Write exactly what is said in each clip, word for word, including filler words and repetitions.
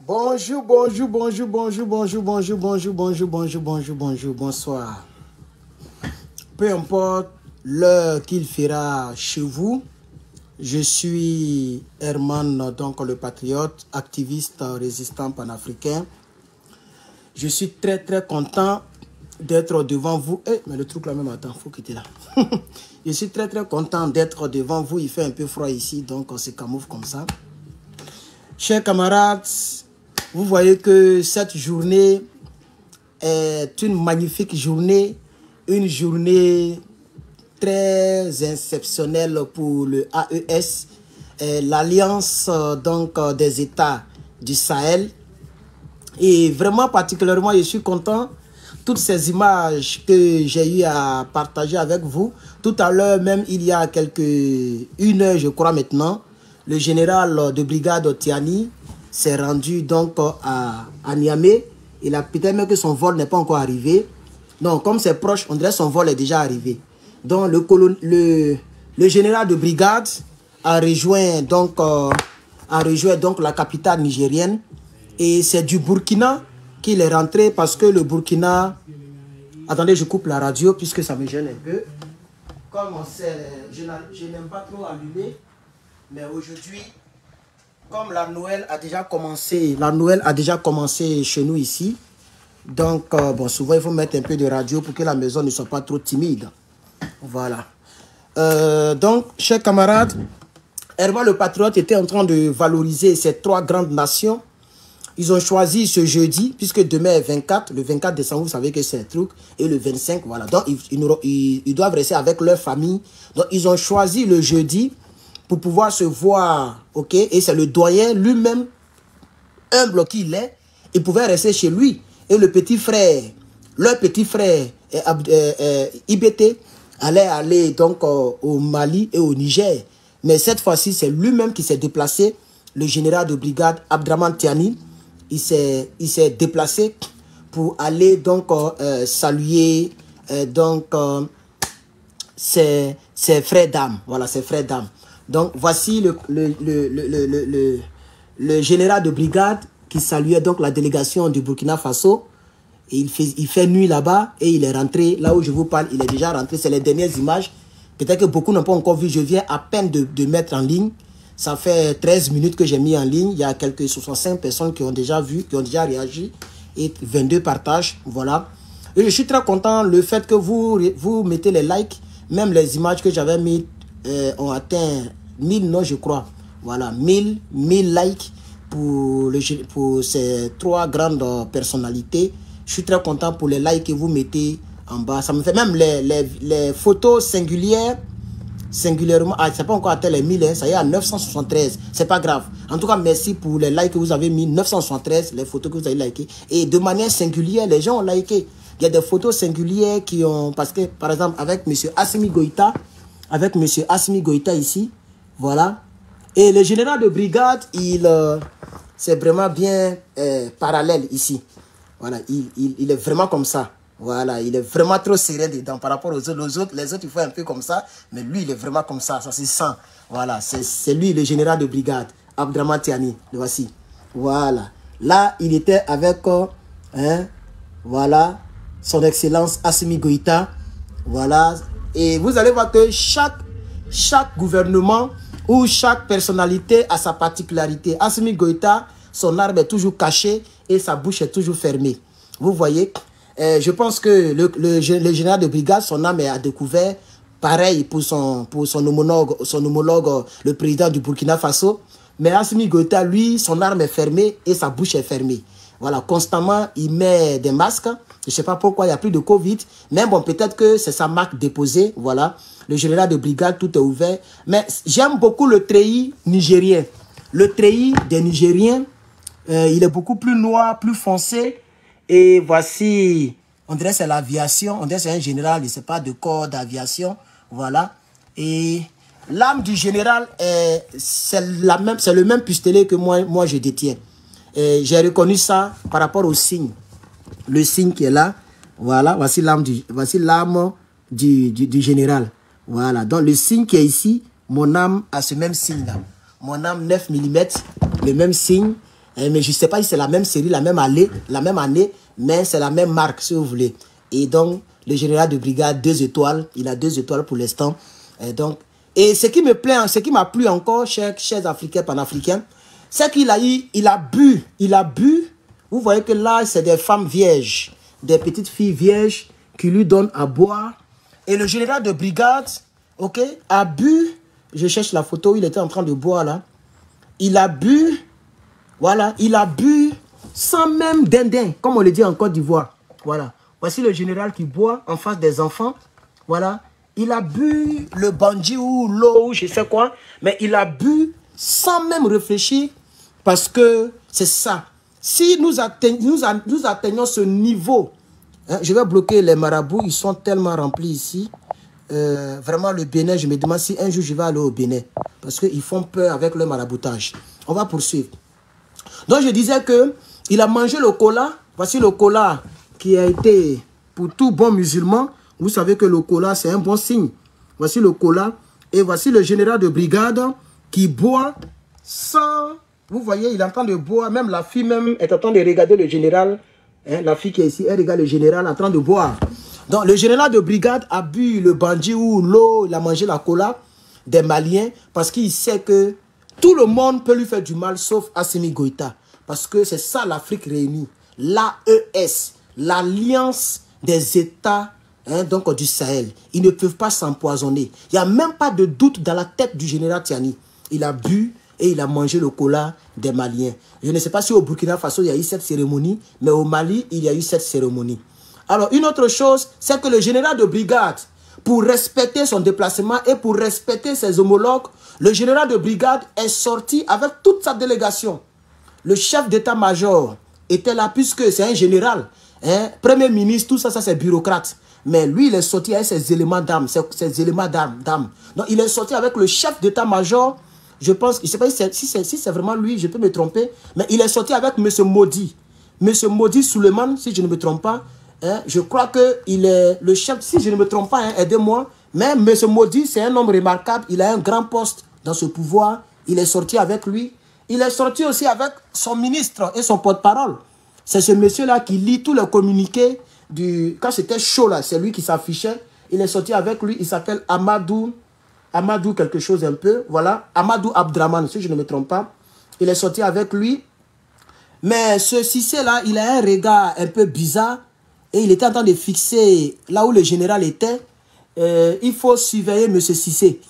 Bonjour, bonjour, bonjour, bonjour, bonjour, bonjour, bonjour, bonjour, bonjour, bonjour, bonjour, bonsoir. Peu importe l'heure qu'il fera chez vous, je suis Herman, donc le patriote, activiste, résistant panafricain. Je suis très très content d'être devant vous. Eh, mais le truc là même, attends, faut quitter là. Je suis très très content d'être devant vous. Il fait un peu froid ici, donc on se camoufle comme ça. Chers camarades, vous voyez que cette journée est une magnifique journée, une journée très exceptionnelle pour le A E S, l'Alliance donc des États du Sahel. Et vraiment particulièrement, je suis content. Toutes ces images que j'ai eu à partager avec vous. Tout à l'heure, même il y a quelques une heure, je crois maintenant, le général de brigade Tiani s'est rendu donc à, à Niamey. Il a peut-être même que son vol n'est pas encore arrivé. Donc, comme c'est proche, on dirait que son vol est déjà arrivé. Donc, le, colon, le, le général de brigade a rejoint donc, euh, a rejoint donc la capitale nigérienne. Et c'est du Burkina qu'il est rentré parce que le Burkina... Attendez, je coupe la radio puisque ça me gêne un peu. Comme on sait, je n'aime pas trop allumer. Mais aujourd'hui, comme la Noël a déjà commencé, la Noël a déjà commencé chez nous ici. Donc, euh, bon, souvent, il faut mettre un peu de radio pour que la maison ne soit pas trop timide. Voilà. Euh, donc, chers camarades, Herman le Patriote était en train de valoriser ces trois grandes nations. Ils ont choisi ce jeudi, puisque demain est vingt-quatre, le vingt-quatre décembre, vous savez que c'est un truc, et le vingt-cinq, voilà. Donc, ils, ils, ils doivent rester avec leur famille. Donc, ils ont choisi le jeudi pour pouvoir se voir, ok? Et c'est le doyen lui-même, humble qu'il est, il pouvait rester chez lui. Et le petit frère, leur petit frère, euh, euh, euh, I B T, allait aller donc euh, au Mali et au Niger. Mais cette fois-ci, c'est lui-même qui s'est déplacé, le général de brigade Abdraman Tiani. Il s'est déplacé pour aller donc euh, saluer euh, donc euh, ses, ses frères d'âme. Voilà, ses frères d'âme. Donc, voici le, le, le, le, le, le, le, le général de brigade qui saluait donc la délégation du Burkina Faso. Et il, fait, il fait nuit là-bas et il est rentré. Là où je vous parle, il est déjà rentré. C'est les dernières images. Peut-être que beaucoup n'ont pas encore vu. Je viens à peine de, de mettre en ligne. Ça fait treize minutes que j'ai mis en ligne. Il y a quelques soixante-cinq personnes qui ont déjà vu, qui ont déjà réagi. Et vingt-deux partages. Voilà. Et je suis très content le fait que vous, vous mettez les likes. Même les images que j'avais mis euh, ont atteint mille, non, je crois. Voilà, mille, mille likes pour, le, pour ces trois grandes personnalités. Je suis très content pour les likes que vous mettez en bas. Ça me fait même les, les, les photos singulières. Singulièrement, ah, c'est pas encore atteint les mille, hein, ça y est à neuf cent soixante-treize, c'est pas grave. En tout cas, merci pour les likes que vous avez mis, neuf cent soixante-treize, les photos que vous avez likées. Et de manière singulière, les gens ont liké. Il y a des photos singulières qui ont, parce que, par exemple, avec M. Assimi Goïta, avec M. Assimi Goïta ici, voilà. Et le général de brigade, il, euh, c'est vraiment bien euh, parallèle ici. Voilà, il, il, il est vraiment comme ça. Voilà, il est vraiment trop serré dedans par rapport aux autres. Les autres, les autres, il faut un peu comme ça. Mais lui, il est vraiment comme ça. Ça se sent. Voilà, c'est lui, le général de brigade. Abdraman Tiani. Le voici. Voilà. Là, il était avec, euh, hein, voilà, son excellence Assimi Goïta. Voilà. Et vous allez voir que chaque, chaque gouvernement ou chaque personnalité a sa particularité. Assimi Goïta, son arme est toujours cachée et sa bouche est toujours fermée. Vous voyez? Euh, je pense que le, le, le général de brigade, son âme est à découvert. Pareil pour son, pour son homologue, son homologue, le président du Burkina Faso. Mais Assimi Goïta, lui, son arme est fermée et sa bouche est fermée. Voilà, constamment, il met des masques. Je ne sais pas pourquoi, il n'y a plus de Covid. Mais bon, peut-être que c'est sa marque déposée. Voilà, le général de brigade, tout est ouvert. Mais j'aime beaucoup le treillis nigérien. Le treillis des Nigériens, euh, il est beaucoup plus noir, plus foncé. Et voici, on dirait c'est l'aviation, on dirait c'est un général, je ne sais pas, de corps d'aviation, voilà. Et l'arme du général, c'est le même pistolet que moi, moi je détiens. J'ai reconnu ça par rapport au signe, le signe qui est là, voilà, voici l'arme du, voici l'arme du, du, du général. Voilà, donc le signe qui est ici, mon arme a ce même signe-là. Mon arme neuf millimètres, le même signe. mais je ne sais pas si c'est la même série, la même année, la même année, mais c'est la même marque, si vous voulez. Et donc, le général de brigade, deux étoiles, il a deux étoiles pour l'instant. Et donc, et ce qui me plaît, ce qui m'a plu encore, chers, chers Africains, panafricains, c'est qu'il a eu, il a bu, il a bu. Vous voyez que là, c'est des femmes vierges, des petites filles vierges qui lui donnent à boire. Et le général de brigade, ok, a bu, je cherche la photo, il était en train de boire là. Il a bu, voilà, il a bu sans même dindin, comme on le dit en Côte d'Ivoire. Voilà, voici le général qui boit en face des enfants. Voilà, il a bu le bandji ou l'eau, ou je sais quoi, mais il a bu sans même réfléchir parce que c'est ça. Si nous, atteignons, nous, a, nous atteignons ce niveau, hein, je vais bloquer les marabouts, ils sont tellement remplis ici. Euh, vraiment, le Bénin, je me demande si un jour je vais aller au Bénin. Parce qu'ils font peur avec le maraboutage. On va poursuivre. Donc, je disais que il a mangé le cola. Voici le cola qui a été, pour tout bon musulman, vous savez que le cola, c'est un bon signe. Voici le cola. Et voici le général de brigade qui boit sans... Vous voyez, il est en train de boire. Même la fille même est en train de regarder le général. Hein, la fille qui est ici, elle regarde le général en train de boire. Donc, le général de brigade a bu le bandji ou l'eau, il a mangé la cola des Maliens parce qu'il sait que tout le monde peut lui faire du mal sauf Assimi Goïta. Parce que c'est ça l'Afrique réunie. L'A E S, l'Alliance des États hein, donc, du Sahel. Ils ne peuvent pas s'empoisonner. Il n'y a même pas de doute dans la tête du général Tiani. Il a bu et il a mangé le cola des Maliens. Je ne sais pas si au Burkina Faso, il y a eu cette cérémonie, mais au Mali, il y a eu cette cérémonie. Alors, une autre chose, c'est que le général de brigade, pour respecter son déplacement et pour respecter ses homologues, le général de brigade est sorti avec toute sa délégation. Le chef d'état-major était là puisque c'est un général. Hein, premier ministre, tout ça, ça c'est bureaucrate. Mais lui, il est sorti avec ses éléments d'âme, ses, ses éléments d'âme. Donc, il est sorti avec le chef d'état-major. Je pense, je ne sais pas si c'est si si si vraiment lui, je peux me tromper, mais il est sorti avec M. Modi. M. Modi Suleiman, si je ne me trompe pas. Hein, je crois qu'il est le chef, si je ne me trompe pas, hein, aidez-moi. Mais M. Modi, c'est un homme remarquable. Il a un grand poste dans ce pouvoir. Il est sorti avec lui. Il est sorti aussi avec son ministre et son porte-parole. C'est ce monsieur-là qui lit tous les communiqués. Du... Quand c'était chaud, là, c'est lui qui s'affichait. Il est sorti avec lui. Il s'appelle Amadou. Amadou quelque chose un peu. Voilà. Amadou Abdraman, si je ne me trompe pas. Il est sorti avec lui. Mais ce Cissé-là, il a un regard un peu bizarre. Et il était en train de fixer là où le général était. Euh, il faut surveiller M. Cissé.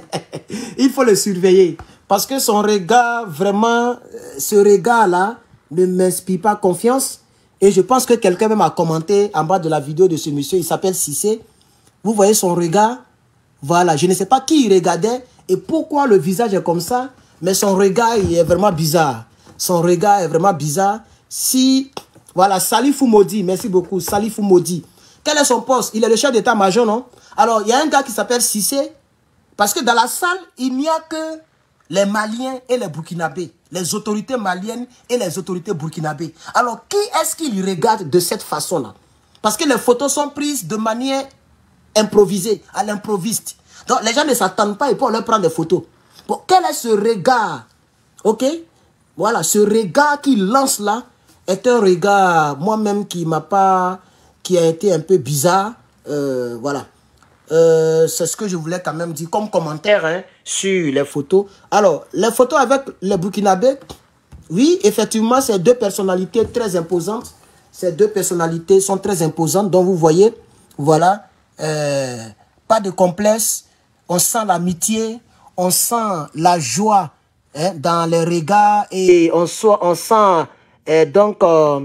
Il faut le surveiller. Parce que son regard, vraiment, ce regard-là ne m'inspire pas confiance. Et je pense que quelqu'un même a commenté en bas de la vidéo de ce monsieur. Il s'appelle Cissé. Vous voyez son regard? Voilà. Je ne sais pas qui il regardait et pourquoi le visage est comme ça. Mais son regard, il est vraiment bizarre. Son regard est vraiment bizarre. Si... Voilà, Salifou Modi, merci beaucoup, Salifou Modi. Quel est son poste? Il est le chef d'état-major, non? Alors, il y a un gars qui s'appelle Cissé, parce que dans la salle, il n'y a que les Maliens et les Burkinabés, les autorités maliennes et les autorités burkinabées. Alors, qui est-ce qui lui regarde de cette façon-là? Parce que les photos sont prises de manière improvisée, à l'improviste. Donc, les gens ne s'attendent pas et puis on leur prend des photos. Bon, quel est ce regard? Ok? Voilà, ce regard qu'il lance là, est un regard, moi-même, qui m'a pas, qui a été un peu bizarre. Euh, voilà. Euh, c'est ce que je voulais quand même dire comme commentaire hein, sur les photos. Alors, les photos avec les Burkinabés, oui, effectivement, c'est deux personnalités très imposantes. Ces deux personnalités sont très imposantes. Donc, vous voyez, voilà, euh, pas de complexe. On sent l'amitié, on sent la joie hein, dans les regards et on, so, on sent... Et donc, euh,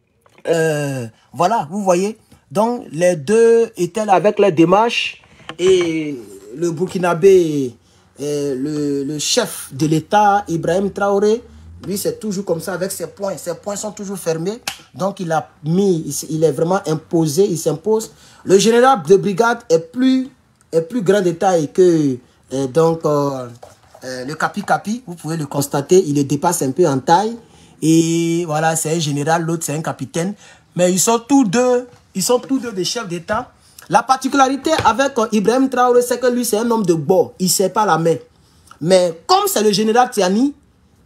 euh, voilà, vous voyez. Donc, les deux étaient là avec leur démarche. Et le Burkinabé, euh, le, le chef de l'État, Ibrahim Traoré, lui, c'est toujours comme ça avec ses poings. Ses poings sont toujours fermés. Donc, il a mis, il, il est vraiment imposé, il s'impose. Le général de brigade est plus, est plus grand de taille que euh, donc, euh, euh, le Capi Capi. Vous pouvez le constater, il le dépasse un peu en taille. Et voilà, c'est un général, l'autre c'est un capitaine. Mais ils sont tous deux, ils sont tous deux des chefs d'État. La particularité avec Ibrahim Traoré, c'est que lui c'est un homme de bord. Il ne serre pas la main. Mais comme c'est le général Tiani,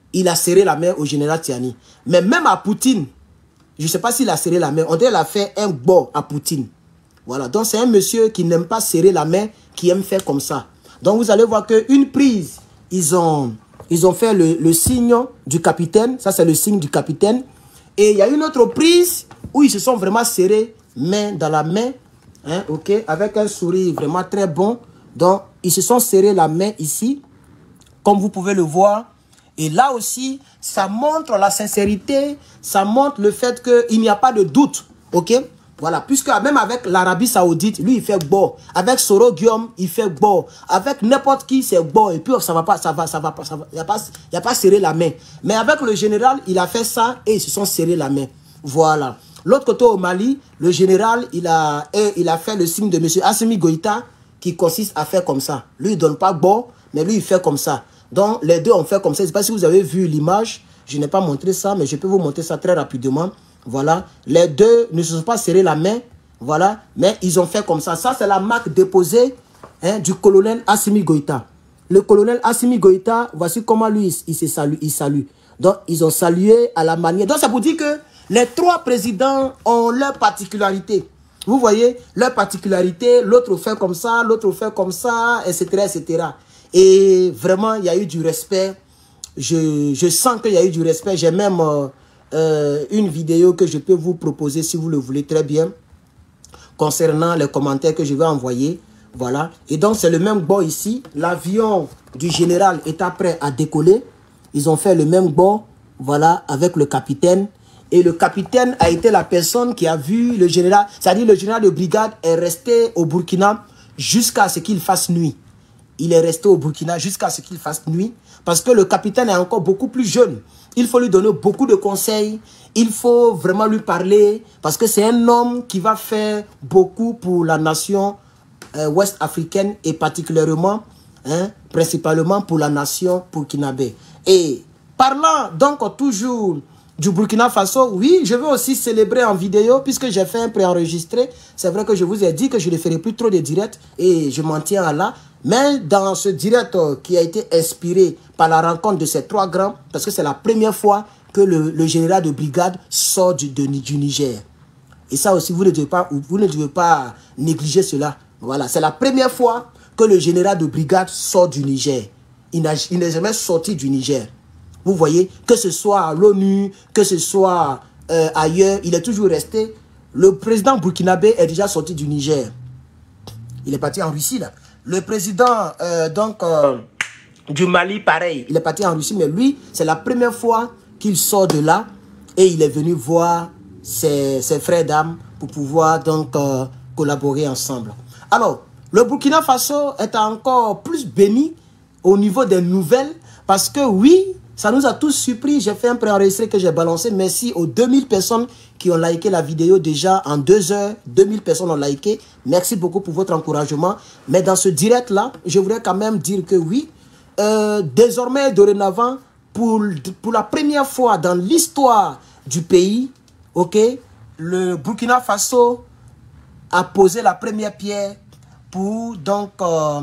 il a serré la main au général Tiani. Mais même à Poutine, je ne sais pas s'il a serré la main. On dirait qu'il a fait un bon à Poutine. Voilà. Donc, c'est un monsieur qui n'aime pas serrer la main, qui aime faire comme ça. Donc, vous allez voir qu'une prise, ils ont, ils ont fait le, le signe du capitaine. Ça, c'est le signe du capitaine. Et il y a une autre prise où ils se sont vraiment serrés, main dans la main. Hein, ok, avec un sourire vraiment très bon. Donc, ils se sont serrés la main ici, comme vous pouvez le voir. Et là aussi, ça montre la sincérité, ça montre le fait qu'il n'y a pas de doute, ok? Voilà, puisque même avec l'Arabie Saoudite, lui, il fait bon. Avec Soro Guillaume, il fait bon. Avec n'importe qui, c'est bon. Et puis, ça va pas, ça va, ça va pas, ça va, il n'y a pas, il y a pas serré la main. Mais avec le général, il a fait ça et ils se sont serrés la main. Voilà. L'autre côté au Mali, le général, il a, il a fait le signe de M. Assimi Goïta qui consiste à faire comme ça. Lui, il ne donne pas bon, mais lui, il fait comme ça. Donc, les deux ont fait comme ça. Je ne sais pas si vous avez vu l'image. Je n'ai pas montré ça, mais je peux vous montrer ça très rapidement. Voilà. Les deux ne se sont pas serrés la main. Voilà. Mais ils ont fait comme ça. Ça, c'est la marque déposée hein, du colonel Assimi Goïta. Le colonel Assimi Goïta, voici comment lui, il se salue. Il salue. Donc, ils ont salué à la manière. Donc, ça vous dit que les trois présidents ont leur particularité. Vous voyez, leur particularité. L'autre fait comme ça, l'autre fait comme ça, et cetera, et cetera. Et vraiment, il y a eu du respect. Je, je sens qu'il y a eu du respect. J'ai même euh, euh, une vidéo que je peux vous proposer si vous le voulez très bien. Concernant les commentaires que je vais envoyer. Voilà. Et donc, c'est le même bord ici. L'avion du général est prêt à décoller. Ils ont fait le même bord. Voilà, avec le capitaine. Et le capitaine a été la personne qui a vu le général. C'est-à-dire le général de brigade est resté au Burkina jusqu'à ce qu'il fasse nuit. Il est resté au Burkina jusqu'à ce qu'il fasse nuit. Parce que le capitaine est encore beaucoup plus jeune. Il faut lui donner beaucoup de conseils. Il faut vraiment lui parler. Parce que c'est un homme qui va faire beaucoup pour la nation euh, ouest africaine. Et particulièrement, hein, principalement pour la nation burkinabé. Et parlant donc toujours du Burkina Faso, oui, je veux aussi célébrer en vidéo puisque j'ai fait un préenregistré. C'est vrai que je vous ai dit que je ne ferai plus trop de directs et je m'en tiens à là. Mais dans ce direct qui a été inspiré par la rencontre de ces trois grands, parce que c'est la première fois que le, le général de brigade sort du, de, du Niger. Et ça aussi, vous ne devez pas, vous ne devez pas négliger cela. Voilà, c'est la première fois que le général de brigade sort du Niger. Il n'est jamais sorti du Niger. Vous voyez, que ce soit à l'ONU, que ce soit euh, ailleurs, il est toujours resté. Le président burkinabé est déjà sorti du Niger. Il est parti en Russie, là. Le président euh, donc, euh, du Mali, pareil, il est parti en Russie, mais lui, c'est la première fois qu'il sort de là et il est venu voir ses, ses frères d'âme pour pouvoir donc euh, collaborer ensemble. Alors, le Burkina Faso est encore plus béni au niveau des nouvelles parce que oui, ça nous a tous surpris. J'ai fait un préenregistré que j'ai balancé. Merci aux deux mille personnes qui ont liké la vidéo déjà en deux heures. deux mille personnes ont liké. Merci beaucoup pour votre encouragement. Mais dans ce direct-là, je voudrais quand même dire que oui, euh, désormais, dorénavant, pour, pour la première fois dans l'histoire du pays, ok, le Burkina Faso a posé la première pierre pour donc euh,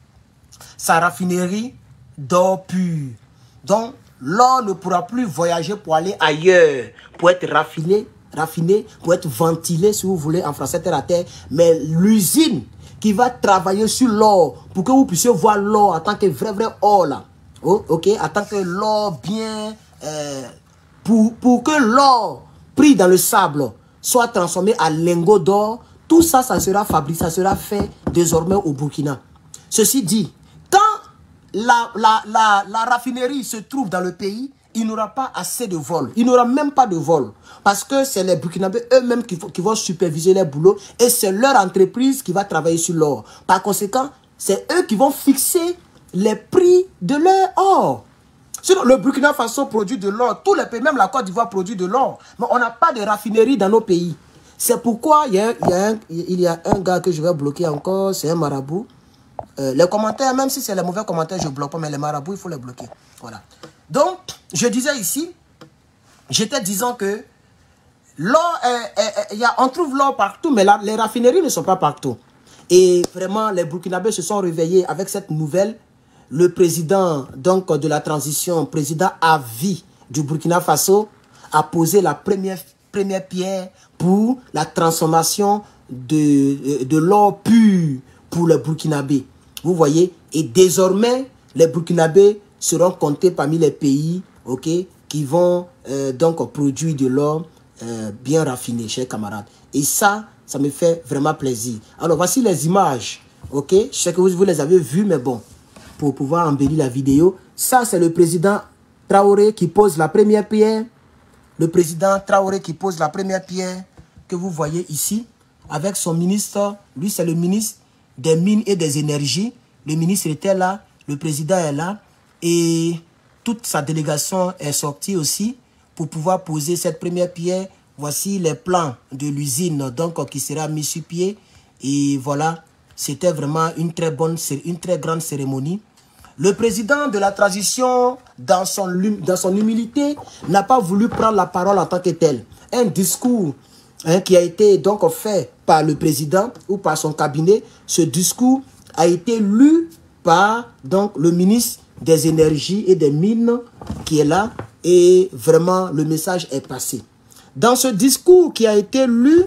sa raffinerie d'or pur. Donc, l'or ne pourra plus voyager pour aller ailleurs, pour être raffiné, raffiné, pour être ventilé, si vous voulez, en français terre à terre. Mais l'usine qui va travailler sur l'or, pour que vous puissiez voir l'or en tant que vrai, vrai or là. Oh, ok, en tant que l'or bien, euh, pour, pour que l'or pris dans le sable soit transformé en lingot d'or, tout ça, ça sera fabriqué, ça sera fait désormais au Burkina. Ceci dit, quand la, la, la, la raffinerie se trouve dans le pays, il n'aura pas assez de vol. Il n'aura même pas de vol. Parce que c'est les Burkinabés eux-mêmes qui, qui vont superviser les boulots et c'est leur entreprise qui va travailler sur l'or. Par conséquent, c'est eux qui vont fixer les prix de leur or. Sinon, le Burkina Faso produit de l'or. Tous les pays, même la Côte d'Ivoire produit de l'or. Mais on n'a pas de raffinerie dans nos pays. C'est pourquoi il y, a, il, y a un, il y a un gars que je vais bloquer encore. C'est un marabout. Euh, les commentaires, même si c'est les mauvais commentaires, je ne bloque pas. Mais les marabouts, il faut les bloquer. Voilà. Donc, je disais ici, j'étais disant que l'or, on trouve l'or partout, mais la, les raffineries ne sont pas partout. Et vraiment, les Burkinabés se sont réveillés avec cette nouvelle. le président donc, de la transition, président à vie du Burkina Faso, a posé la première, première pierre pour la transformation de, de l'or pur pour les Burkinabés. Vous voyez, et désormais, les Burkinabés seront comptés parmi les pays okay, qui vont euh, donc produire de l'or euh, bien raffiné, chers camarades. Et ça, ça me fait vraiment plaisir. Alors, voici les images. Ok, je sais que vous, vous les avez vues, mais bon, pour pouvoir embellir la vidéo. Ça, c'est le président Traoré qui pose la première pierre. Le président Traoré qui pose la première pierre que vous voyez ici. Avec son ministre, lui, c'est le ministre des Mines et des Énergies. Le ministre était là, le président est là. Et toute sa délégation est sortie aussi pour pouvoir poser cette première pierre. Voici les plans de l'usine donc qui sera mis sur pied. Et voilà, c'était vraiment une très bonne, une très grande cérémonie. Le président de la transition, dans son, dans son humilité, n'a pas voulu prendre la parole en tant que tel. Un discours hein, qui a été donc fait par le président ou par son cabinet, ce discours a été lu par donc, le ministre des Énergies et des Mines qui est là. Et vraiment, le message est passé. Dans ce discours qui a été lu,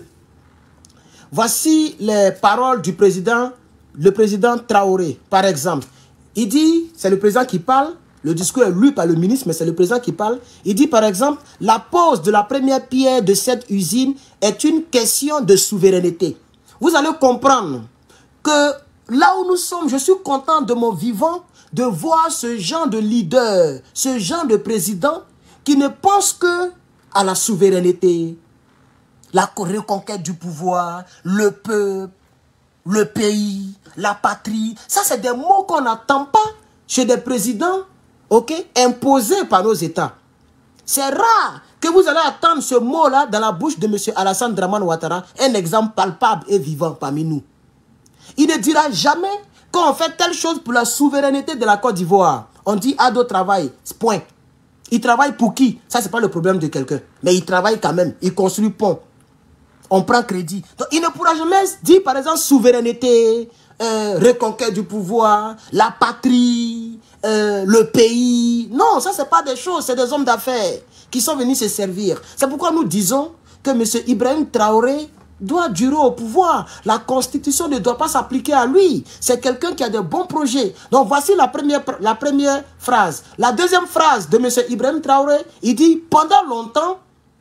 voici les paroles du président, le président Traoré, par exemple. Il dit, c'est le président qui parle, le discours est lu par le ministre, mais c'est le président qui parle. Il dit, par exemple, la pose de la première pierre de cette usine est une question de souveraineté. Vous allez comprendre que là où nous sommes, je suis content de mon vivant de voir ce genre de leader, ce genre de président qui ne pense que à la souveraineté, la reconquête du pouvoir, le peuple, le pays, la patrie. Ça, c'est des mots qu'on n'entend pas chez des présidents okay, imposés par nos États. C'est rare que vous allez attendre ce mot-là dans la bouche de M. Alassane Dramane Ouattara, un exemple palpable et vivant parmi nous. Il ne dira jamais qu'on fait telle chose pour la souveraineté de la Côte d'Ivoire. On dit Ado travaille, point. Il travaille pour qui? Ça, ce n'est pas le problème de quelqu'un. Mais il travaille quand même. Il construit pont. On prend crédit. Donc, il ne pourra jamais dire, par exemple, souveraineté, euh, reconquête du pouvoir, la patrie, euh, le pays. Non, ça, ce n'est pas des choses. C'est des hommes d'affaires qui sont venus se servir. C'est pourquoi nous disons que M. Ibrahim Traoré doit durer au pouvoir. La constitution ne doit pas s'appliquer à lui. C'est quelqu'un qui a de bons projets. Donc voici la première, la première phrase. La deuxième phrase de M. Ibrahim Traoré, il dit, pendant longtemps,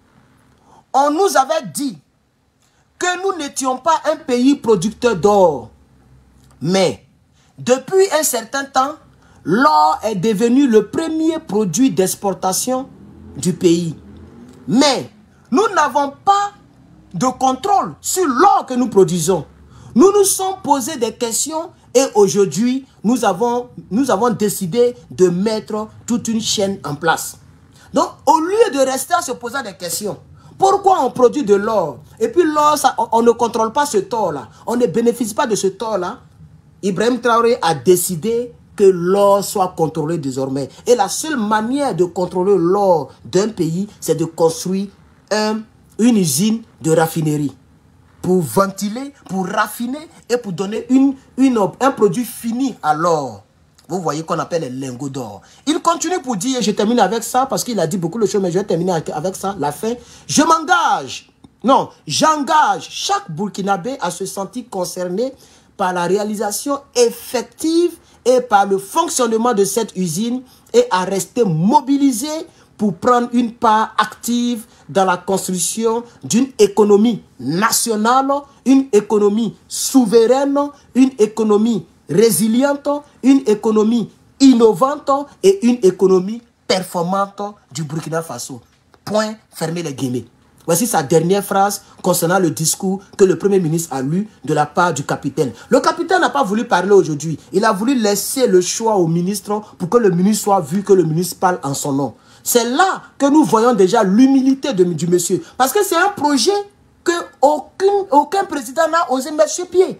on nous avait dit que nous n'étions pas un pays producteur d'or. Mais, depuis un certain temps, l'or est devenu le premier produit d'exportation du pays. Mais, nous n'avons pas de contrôle sur l'or que nous produisons. Nous nous sommes posé des questions et aujourd'hui, nous avons, nous avons décidé de mettre toute une chaîne en place. Donc, au lieu de rester à se poser des questions, pourquoi on produit de l'or? Et puis l'or, on, on ne contrôle pas ce tort-là. On ne bénéficie pas de ce tort-là. Ibrahim Traoré a décidé que l'or soit contrôlé désormais. Et la seule manière de contrôler l'or d'un pays, c'est de construire un une usine de raffinerie pour ventiler, pour raffiner et pour donner une, une, un produit fini à l'or. Vous voyez qu'on appelle les lingots d'or. Il continue pour dire, je termine avec ça parce qu'il a dit beaucoup de choses, mais je vais terminer avec ça, la fin. Je m'engage, non, j'engage chaque Burkinabé à se sentir concerné par la réalisation effective et par le fonctionnement de cette usine et à rester mobilisé pour prendre une part active dans la construction d'une économie nationale, une économie souveraine, une économie résiliente, une économie innovante et une économie performante du Burkina Faso. Point, fermez les guillemets. Voici sa dernière phrase concernant le discours que le Premier ministre a lu de la part du capitaine. Le capitaine n'a pas voulu parler aujourd'hui. Il a voulu laisser le choix au ministre pour que le ministre soit vu, que le ministre parle en son nom. C'est là que nous voyons déjà l'humilité du monsieur. Parce que c'est un projet que aucun, aucun président n'a osé mettre sur pied.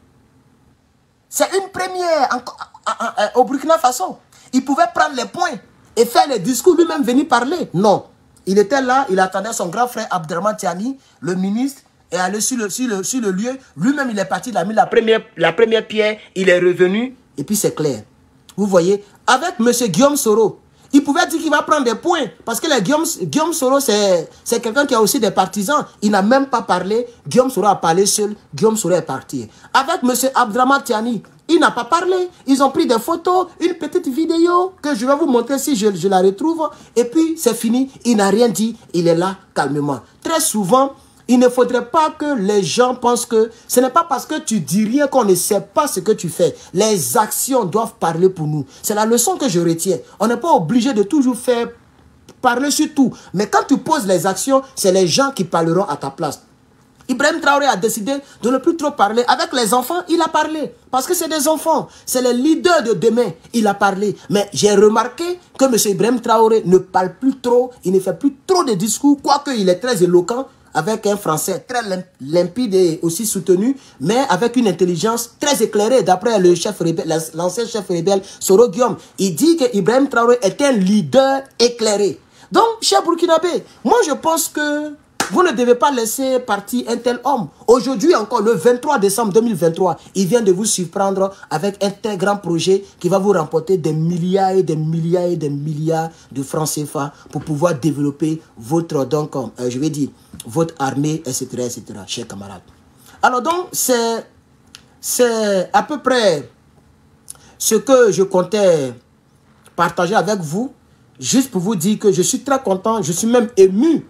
C'est une première en, en, en, au Burkina Faso. Il pouvait prendre les points et faire les discours, lui-même venir parler. Non. Il était là, il attendait son grand frère Abderrahmane Tiani, le ministre, est allé sur le, sur le, sur le lieu. Lui-même, il est parti, il a mis la première, la première pierre, il est revenu, et puis c'est clair. Vous voyez, avec M. Guillaume Soro, il pouvait dire qu'il va prendre des points. Parce que les Guillaume, Guillaume Soro, c'est quelqu'un qui a aussi des partisans. Il n'a même pas parlé. Guillaume Soro a parlé seul. Guillaume Soro est parti. Avec M. Abdraman Tiani, il n'a pas parlé. Ils ont pris des photos, une petite vidéo que je vais vous montrer si je, je la retrouve. Et puis, c'est fini. Il n'a rien dit. Il est là calmement. Très souvent, il ne faudrait pas que les gens pensent que ce n'est pas parce que tu dis rien qu'on ne sait pas ce que tu fais. Les actions doivent parler pour nous. C'est la leçon que je retiens. On n'est pas obligé de toujours faire parler sur tout. Mais quand tu poses les actions, c'est les gens qui parleront à ta place. Ibrahim Traoré a décidé de ne plus trop parler. Avec les enfants, il a parlé. Parce que c'est des enfants. C'est les leaders de demain. Il a parlé. Mais j'ai remarqué que M. Ibrahim Traoré ne parle plus trop. Il ne fait plus trop de discours. Quoique il est très éloquent. Avec un français très limpide et aussi soutenu, mais avec une intelligence très éclairée, d'après le chef rebelle, l'ancien chef rebelle Soro Guillaume. Il dit que Ibrahim Traoré est un leader éclairé. Donc, cher Burkinabé, moi je pense que vous ne devez pas laisser partir un tel homme. Aujourd'hui encore, le vingt-trois décembre deux mille vingt-trois, il vient de vous surprendre avec un tel grand projet qui va vous remporter des milliards et des milliards et des milliards de francs C F A pour pouvoir développer votre, donc, euh, je vais dire, votre armée, et cetera, et cetera, chers camarades. Alors donc, c'est à peu près ce que je comptais partager avec vous, juste pour vous dire que je suis très content, je suis même ému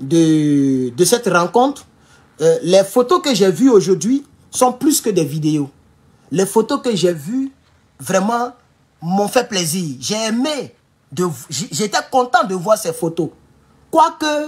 de, de cette rencontre. Euh, les photos que j'ai vues aujourd'hui sont plus que des vidéos. Les photos que j'ai vues, vraiment, m'ont fait plaisir. J'ai aimé, j'étais content de voir ces photos. Quoique,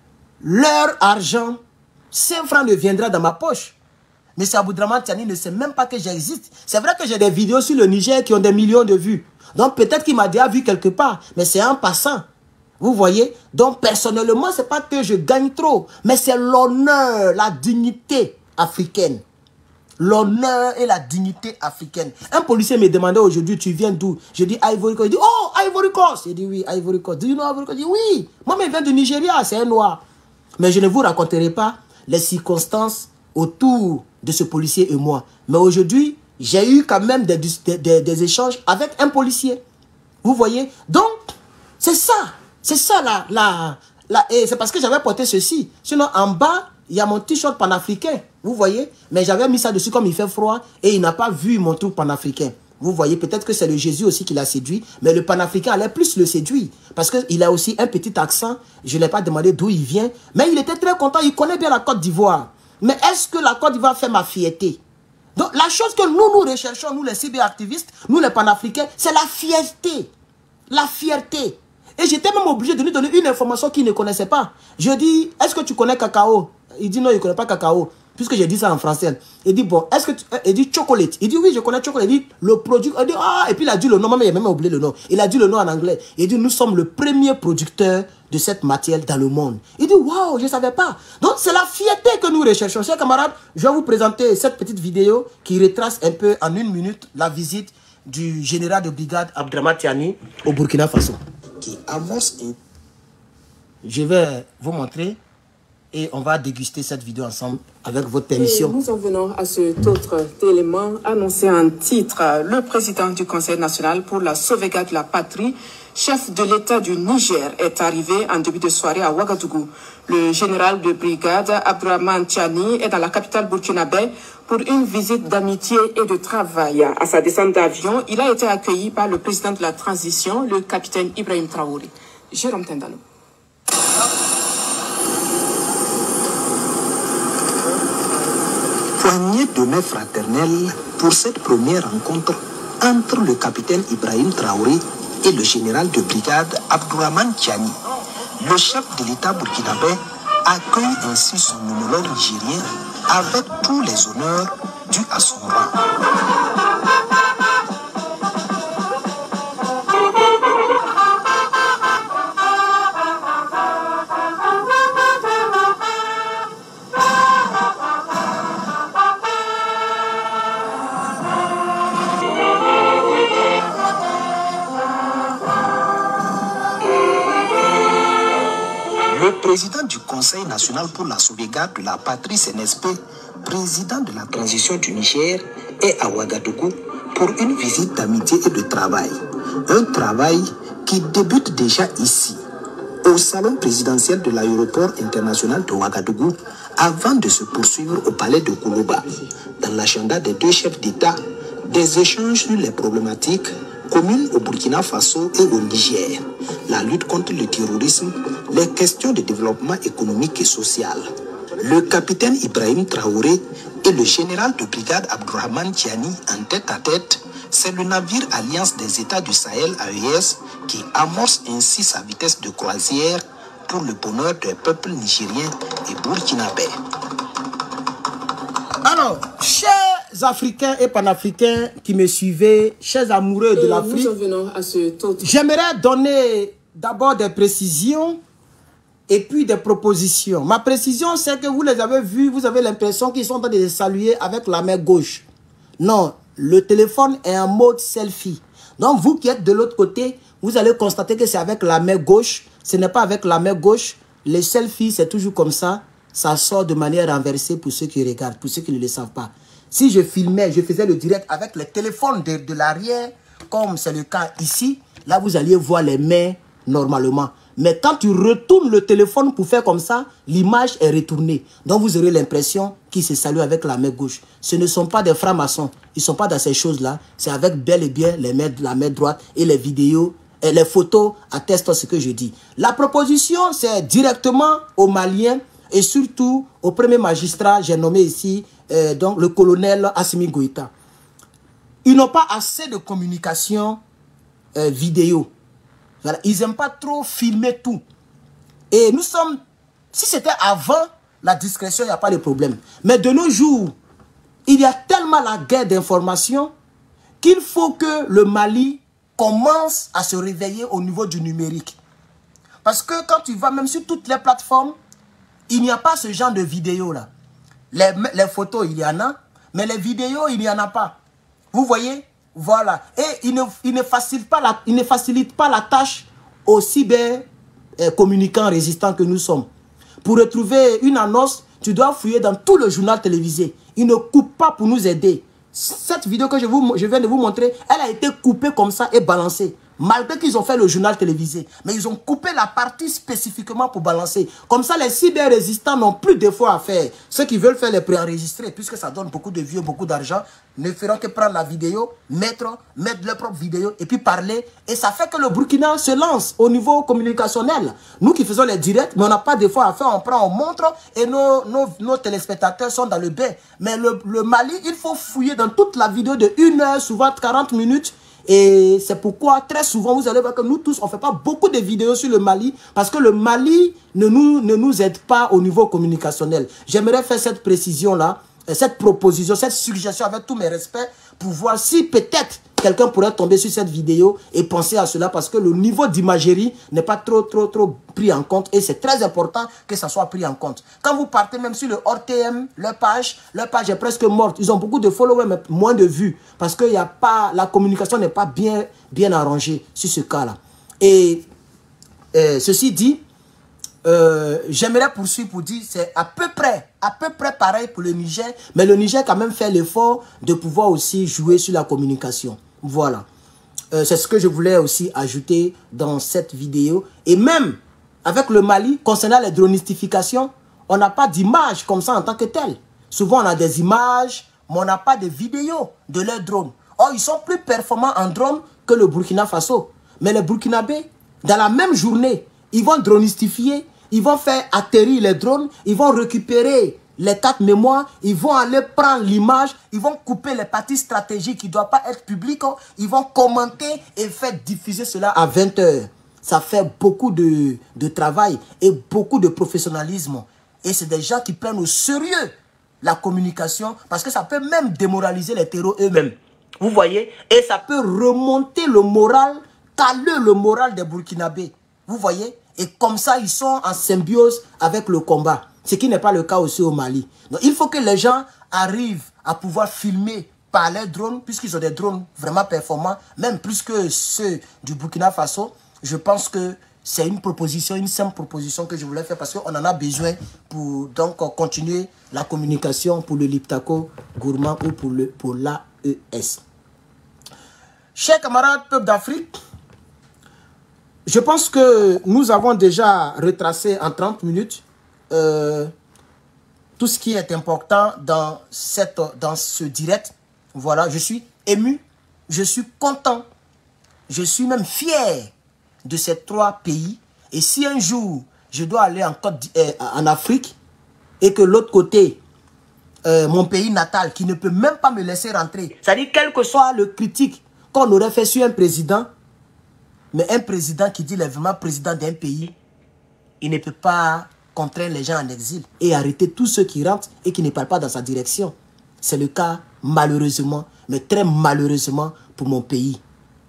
leur argent, cinq francs ne viendra dans ma poche. M. Abdraman Tiani ne sait même pas que j'existe. C'est vrai que j'ai des vidéos sur le Niger qui ont des millions de vues. Donc peut-être qu'il m'a déjà vu quelque part, mais c'est en passant. Vous voyez? Donc personnellement, ce n'est pas que je gagne trop, mais c'est l'honneur, la dignité africaine. L'honneur et la dignité africaine. Un policier me demandait aujourd'hui, tu viens d'où? Je dis Ivory Coast. Il dit, oh, Ivory Coast. Il dit, oui, Ivory Coast. Do you know Ivory Coast? Il dit, oui. Moi-même, je viens du Nigeria, c'est un noir. Mais je ne vous raconterai pas les circonstances autour de ce policier et moi. Mais aujourd'hui, j'ai eu quand même des, des, des, des échanges avec un policier. Vous voyez? Donc, c'est ça. C'est ça, là. là, là et c'est parce que j'avais porté ceci. Sinon, en bas, il y a mon t-shirt panafricain. Vous voyez? Mais j'avais mis ça dessus comme il fait froid et il n'a pas vu mon truc panafricain. Vous voyez, peut-être que c'est le Jésus aussi qui l'a séduit, mais le panafricain allait plus le séduire. Parce qu'il a aussi un petit accent. Je ne l'ai pas demandé d'où il vient. Mais il était très content, il connaît bien la Côte d'Ivoire. Mais est-ce que la Côte d'Ivoire fait ma fierté? Donc la chose que nous, nous recherchons, nous les cyberactivistes, nous les panafricains, c'est la fierté. La fierté. Et j'étais même obligé de lui donner une information qu'il ne connaissait pas. Je dis, est-ce que tu connais cacao? Il dit non, il ne connaît pas cacao. Puisque j'ai dit ça en français. Il dit, bon, est-ce que tu... Il dit chocolate. Il dit, oui, je connais chocolate. Il dit, le produit... Il dit, ah, et puis il a dit le nom, mais il a même oublié le nom. Il a dit le nom en anglais. Il dit, nous sommes le premier producteur de cette matière dans le monde. Il dit, waouh, je ne savais pas. Donc, c'est la fierté que nous recherchons. Chers camarades, je vais vous présenter cette petite vidéo qui retrace un peu en une minute la visite du général de brigade Abdraman Tiani au Burkina Faso. Qui avance. Je vais vous montrer. Et on va déguster cette vidéo ensemble avec votre permission. Et nous en venons à cet autre élément annoncé en titre. Le président du Conseil national pour la sauvegarde de la patrie, chef de l'État du Niger, est arrivé en début de soirée à Ouagadougou. Le général de brigade Abdraman Tiani est dans la capitale burkinabé pour une visite d'amitié et de travail. À sa descente d'avion, il a été accueilli par le président de la transition, le capitaine Ibrahim Traoré. Jérôme Tendalo. Poignée de main fraternelle pour cette première rencontre entre le capitaine Ibrahim Traoré et le général de brigade Abdraman Tiani. Le chef de l'État burkinabé accueille ainsi son homologue nigérien avec tous les honneurs dus à son rang. Le président du Conseil national pour la sauvegarde de la patrie C N S P, président de la transition du Niger, est à Ouagadougou pour une visite d'amitié et de travail. Un travail qui débute déjà ici, au salon présidentiel de l'aéroport international de Ouagadougou, avant de se poursuivre au palais de Koulouba. Dans l'agenda des deux chefs d'État, des échanges sur les problématiques communes au Burkina Faso et au Niger, la lutte contre le terrorisme, les questions de développement économique et social. Le capitaine Ibrahim Traoré et le général de brigade Abdourahmane Tiani en tête à tête, c'est le navire Alliance des États du Sahel A E S qui amorce ainsi sa vitesse de croisière pour le bonheur des peuples nigériens et burkinabés. Alors, chers Africains et Panafricains qui me suivez, chers amoureux de l'Afrique, j'aimerais donner d'abord des précisions et puis des propositions. Ma précision, c'est que vous les avez vus, vous avez l'impression qu'ils sont en train de les saluer avec la main gauche. Non, le téléphone est en mode selfie. Donc, vous qui êtes de l'autre côté, vous allez constater que c'est avec la main gauche. Ce n'est pas avec la main gauche. Les selfies, c'est toujours comme ça. Ça sort de manière renversée pour ceux qui regardent, pour ceux qui ne le savent pas. Si je filmais, je faisais le direct avec le téléphone de, de l'arrière, comme c'est le cas ici, là, vous alliez voir les mains normalement. Mais quand tu retournes le téléphone pour faire comme ça, l'image est retournée. Donc vous aurez l'impression qu'ils se saluent avec la main gauche. Ce ne sont pas des francs-maçons. Ils ne sont pas dans ces choses-là. C'est avec bel et bien les mains, la main droite et les vidéos, et les photos attestent ce que je dis. La proposition, c'est directement aux Maliens et surtout au premier magistrat, j'ai nommé ici, euh, donc le colonel Assimi Goïta. Ils n'ont pas assez de communication euh, vidéo. Voilà. Ils n'aiment pas trop filmer tout. Et nous sommes, si c'était avant la discrétion, il n'y a pas de problème. Mais de nos jours, il y a tellement la guerre d'information qu'il faut que le Mali commence à se réveiller au niveau du numérique. Parce que quand tu vas même sur toutes les plateformes, il n'y a pas ce genre de vidéos là. Les, les photos, il y en a, mais les vidéos, il n'y en a pas. Vous voyez? Voilà. Et il ne, il ne facilite pas la, il ne facilite pas la tâche aux cyber euh, communicants résistants que nous sommes. Pour retrouver une annonce, tu dois fouiller dans tout le journal télévisé. Il ne coupe pas pour nous aider. Cette vidéo que je, vous, je viens de vous montrer, elle a été coupée comme ça et balancée. Malgré qu'ils ont fait le journal télévisé. Mais ils ont coupé la partie spécifiquement pour balancer. Comme ça, les cyber-résistants n'ont plus d'efforts à faire. Ceux qui veulent faire les préenregistrés, puisque ça donne beaucoup de vues, beaucoup d'argent, ne feront que prendre la vidéo, mettre, mettre leur propre vidéo et puis parler. Et ça fait que le Burkina se lance au niveau communicationnel. Nous qui faisons les directs, mais on n'a pas d'efforts à faire. On prend, on montre et nos, nos, nos téléspectateurs sont dans le bain. Mais le, le Mali, il faut fouiller dans toute la vidéo de une heure, souvent quarante minutes. Et c'est pourquoi très souvent vous allez voir que nous tous on ne fait pas beaucoup de vidéos sur le Mali parce que le Mali ne nous, ne nous aide pas au niveau communicationnel. J'aimerais faire cette précision là, cette proposition, cette suggestion avec tous mes respects pour voir si peut-être quelqu'un pourrait tomber sur cette vidéo et penser à cela parce que le niveau d'imagerie n'est pas trop trop trop pris en compte et c'est très important que ça soit pris en compte. Quand vous partez même sur le O R T M, leur page, leur page est presque morte. Ils ont beaucoup de followers mais moins de vues parce que y a pas, la communication n'est pas bien, bien arrangée sur ce cas-là. Et euh, ceci dit, Euh, j'aimerais poursuivre pour dire c'est à peu près à peu près pareil pour le Niger, mais le Niger quand même fait l'effort de pouvoir aussi jouer sur la communication. Voilà, euh, c'est ce que je voulais aussi ajouter dans cette vidéo. Et même avec le Mali concernant les dronistifications, on n'a pas d'image comme ça en tant que tel. Souvent on a des images mais on n'a pas de vidéos de leurs drones. Or ils sont plus performants en drone que le Burkina Faso. Mais les Burkinabés dans la même journée ils vont dronistifier, ils vont faire atterrir les drones, ils vont récupérer les cartes mémoire, ils vont aller prendre l'image, ils vont couper les parties stratégiques qui ne doivent pas être publiques, ils vont commenter et faire diffuser cela à vingt heures. Ça fait beaucoup de, de travail et beaucoup de professionnalisme. Et c'est des gens qui prennent au sérieux la communication parce que ça peut même démoraliser les terreaux eux-mêmes. Vous voyez? Et ça peut remonter le moral, caler le moral des Burkinabés. Vous voyez? Et comme ça, ils sont en symbiose avec le combat. Ce qui n'est pas le cas aussi au Mali. Donc, il faut que les gens arrivent à pouvoir filmer par les drones, puisqu'ils ont des drones vraiment performants, même plus que ceux du Burkina Faso. Je pense que c'est une proposition, une simple proposition que je voulais faire parce qu'on en a besoin pour donc continuer la communication pour le Liptako Gourmand ou pour, le, pour l'A E S. chers camarades, peuple d'Afrique, je pense que nous avons déjà retracé en trente minutes euh, tout ce qui est important dans, cette, dans ce direct. Voilà, je suis ému, je suis content, je suis même fier de ces trois pays. Et si un jour, je dois aller en, Côte, euh, en Afrique et que l'autre côté, euh, mon pays natal, qui ne peut même pas me laisser rentrer, c'est-à-dire quel que soit le critique qu'on aurait fait sur un président, mais un président qui dit qu'il est vraiment président d'un pays, il ne peut pas contraindre les gens en exil et arrêter tous ceux qui rentrent et qui ne parlent pas dans sa direction. C'est le cas, malheureusement, mais très malheureusement pour mon pays.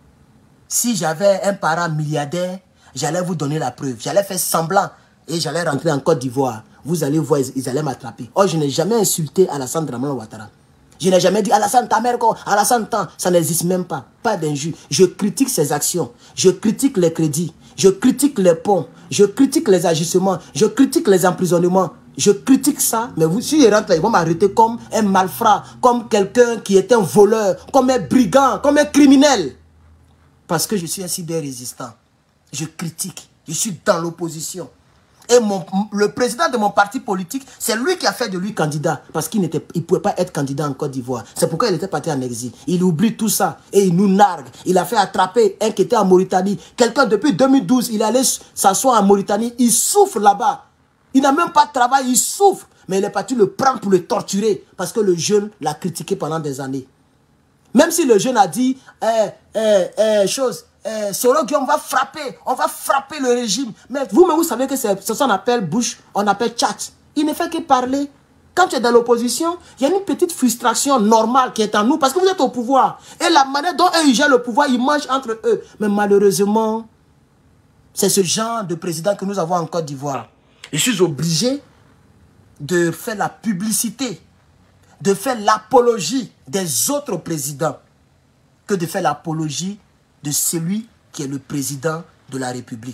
Si j'avais un parent milliardaire, j'allais vous donner la preuve. J'allais faire semblant et j'allais rentrer en Côte d'Ivoire. Vous allez voir, ils, ils allaient m'attraper. Oh, je n'ai jamais insulté Alassane Dramane Ouattara. Je n'ai jamais dit Alassane ta mère, Alassane tant. Ça n'existe même pas. Pas d'injure. Je critique ses actions. Je critique les crédits. Je critique les ponts. Je critique les agissements. Je critique les emprisonnements. Je critique ça. Mais vous, si je rentre là, ils vont m'arrêter comme un malfrat, comme quelqu'un qui est un voleur, comme un brigand, comme un criminel. Parce que je suis un cyber-résistant. Je critique. Je suis dans l'opposition. Et mon, le président de mon parti politique, c'est lui qui a fait de lui candidat. Parce qu'il ne pouvait pas être candidat en Côte d'Ivoire. C'est pourquoi il était parti en exil. Il oublie tout ça. Et il nous nargue. Il a fait attraper un qui était en Mauritanie. Quelqu'un depuis deux mille douze, il allait s'asseoir en Mauritanie. Il souffre là-bas. Il n'a même pas de travail. Il souffre. Mais il est parti le prendre pour le torturer. Parce que le jeune l'a critiqué pendant des années. Même si le jeune a dit eh, eh, eh, chose... Eh, Soro Guillaume, on va frapper, on va frapper le régime. Mais vous-même, vous savez que c'est ce qu'on appelle bouche, on appelle chat. Il ne fait que parler. Quand tu es dans l'opposition, il y a une petite frustration normale qui est en nous parce que vous êtes au pouvoir. Et la manière dont eux, ils gèrent le pouvoir, ils mangent entre eux. Mais malheureusement, c'est ce genre de président que nous avons en Côte d'Ivoire. Je suis obligé de faire la publicité, de faire l'apologie des autres présidents que de faire l'apologie de celui qui est le président de la République.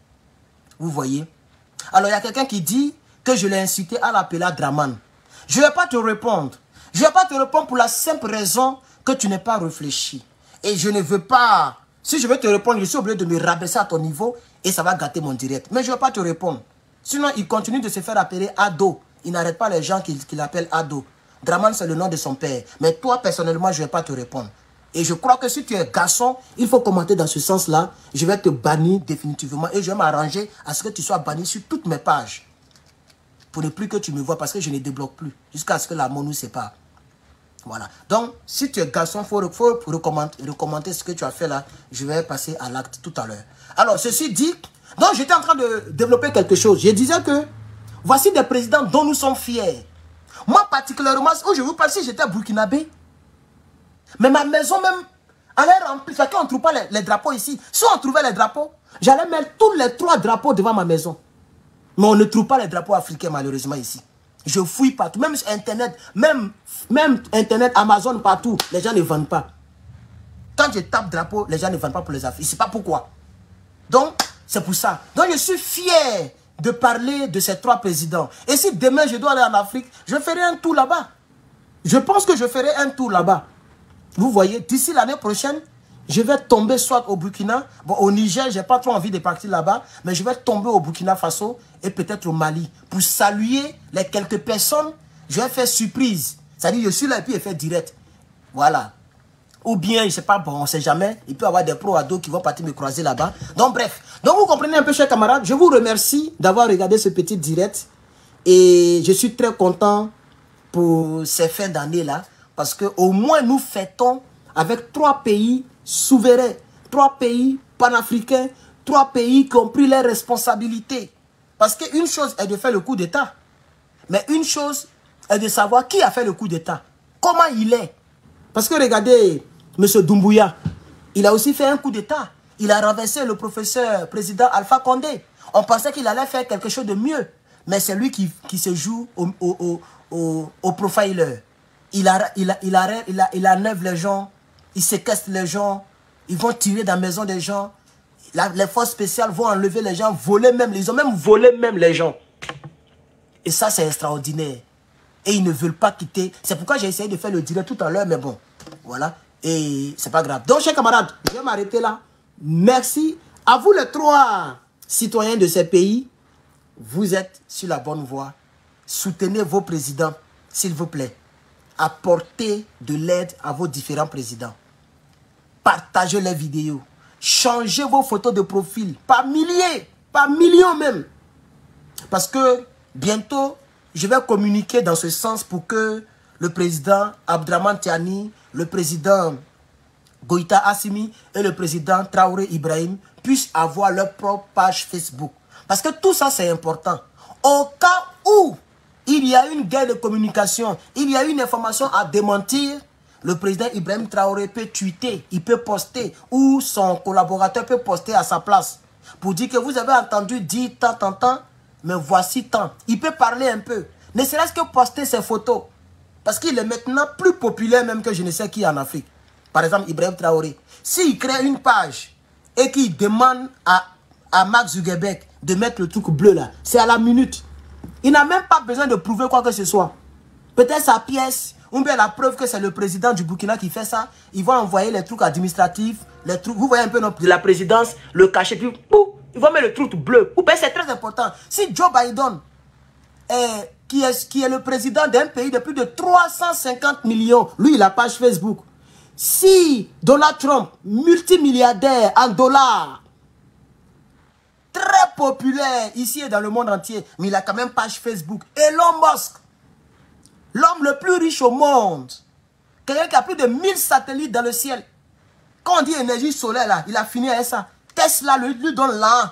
Vous voyez? Alors, il y a quelqu'un qui dit que je l'ai incité à l'appeler Dramane. Je ne vais pas te répondre. Je ne vais pas te répondre pour la simple raison que tu n'es pas réfléchi. Et je ne veux pas... Si je veux te répondre, je suis obligé de me rabaisser à ton niveau et ça va gâter mon direct. Mais je ne vais pas te répondre. Sinon, il continue de se faire appeler Ado. Il n'arrête pas les gens qui, qui l'appellent Ado. Dramane, c'est le nom de son père. Mais toi, personnellement, je ne vais pas te répondre. Et je crois que si tu es garçon, il faut commenter dans ce sens-là. Je vais te bannir définitivement et je vais m'arranger à ce que tu sois banni sur toutes mes pages. Pour ne plus que tu me vois parce que je ne débloque plus. Jusqu'à ce que la mort nous sépare. Voilà. Donc, si tu es garçon, il faut, faut recommander, recommander ce que tu as fait là. Je vais passer à l'acte tout à l'heure. Alors, ceci dit, donc j'étais en train de développer quelque chose. Je disais que voici des présidents dont nous sommes fiers. Moi, particulièrement, où je vous parle, si j'étais burkinabé, mais ma maison même, elle est remplie. C'est qu'on ne trouve pas les, les drapeaux ici. Si on trouvait les drapeaux, j'allais mettre tous les trois drapeaux devant ma maison. Mais on ne trouve pas les drapeaux africains malheureusement ici. Je fouille partout. Même sur Internet, même, même Internet, Amazon, partout, les gens ne vendent pas. Quand je tape drapeau, les gens ne vendent pas pour les Africains. Je ne sais pas pourquoi. Donc, c'est pour ça. Donc, je suis fier de parler de ces trois présidents. Et si demain je dois aller en Afrique, je ferai un tour là-bas. Je pense que je ferai un tour là-bas. Vous voyez, d'ici l'année prochaine, je vais tomber soit au Burkina, bon au Niger, je n'ai pas trop envie de partir là-bas, mais je vais tomber au Burkina Faso et peut-être au Mali pour saluer les quelques personnes. Je vais faire surprise. C'est-à-dire, je suis là et puis je fais direct. Voilà. Ou bien, je ne sais pas, bon, on ne sait jamais, il peut y avoir des pros ados qui vont partir me croiser là-bas. Donc bref, donc vous comprenez un peu, chers camarades, je vous remercie d'avoir regardé ce petit direct et je suis très content pour ces fins d'année-là. Parce qu'au moins nous fêtons avec trois pays souverains, trois pays panafricains, trois pays qui ont pris leurs responsabilités. Parce qu'une chose est de faire le coup d'État. Mais une chose est de savoir qui a fait le coup d'État. Comment il est. Parce que regardez, M. Doumbouya, il a aussi fait un coup d'État. Il a renversé le professeur président Alpha Condé. On pensait qu'il allait faire quelque chose de mieux. Mais c'est lui qui, qui se joue au, au, au, au, au profiler. Il, a, il, a, il, arrête, il, a, il enlève les gens, il séquestre les gens, ils vont tirer dans la maison des gens. La, les forces spéciales vont enlever les gens, voler même, ils ont même volé même les gens. Et ça, c'est extraordinaire. Et ils ne veulent pas quitter. C'est pourquoi j'ai essayé de faire le direct tout à l'heure, mais bon, voilà. Et c'est pas grave. Donc, chers camarades, je vais m'arrêter là. Merci. À vous les trois citoyens de ces pays. Vous êtes sur la bonne voie. Soutenez vos présidents, s'il vous plaît. Apportez de l'aide à vos différents présidents. Partagez les vidéos. Changez vos photos de profil. Par milliers, par millions même. Parce que bientôt, je vais communiquer dans ce sens pour que le président Abdraman Tiani, le président Goïta Assimi et le président Traoré Ibrahim puissent avoir leur propre page Facebook. Parce que tout ça, c'est important. Au cas où il y a une guerre de communication, il y a une information à démentir, le président Ibrahim Traoré peut tweeter, il peut poster, ou son collaborateur peut poster à sa place pour dire que vous avez entendu dire tant, tant, tant, mais voici tant. Il peut parler un peu, ne serait-ce que poster ses photos. Parce qu'il est maintenant plus populaire même que je ne sais qui en Afrique. Par exemple, Ibrahim Traoré. S'il crée une page et qu'il demande à, à Mark Zuckerberg de mettre le truc bleu là, c'est à la minute. Il n'a même pas besoin de prouver quoi que ce soit. Peut-être sa pièce, ou bien la preuve que c'est le président du Burkina qui fait ça. Il va envoyer les trucs administratifs, les trucs, vous voyez un peu de la présidence, le cachet, puis pou, il va mettre le truc bleu. C'est très important. Si Joe Biden est... Qui est, qui est le président d'un pays de plus de trois cent cinquante millions. Lui, il a page Facebook. Si Donald Trump, multimilliardaire en dollars, très populaire ici et dans le monde entier, mais il a quand même page Facebook. Elon Musk, l'homme le plus riche au monde, quelqu'un qui a plus de mille satellites dans le ciel. Quand on dit énergie solaire, là, il a fini avec ça. Tesla lui, lui donne là.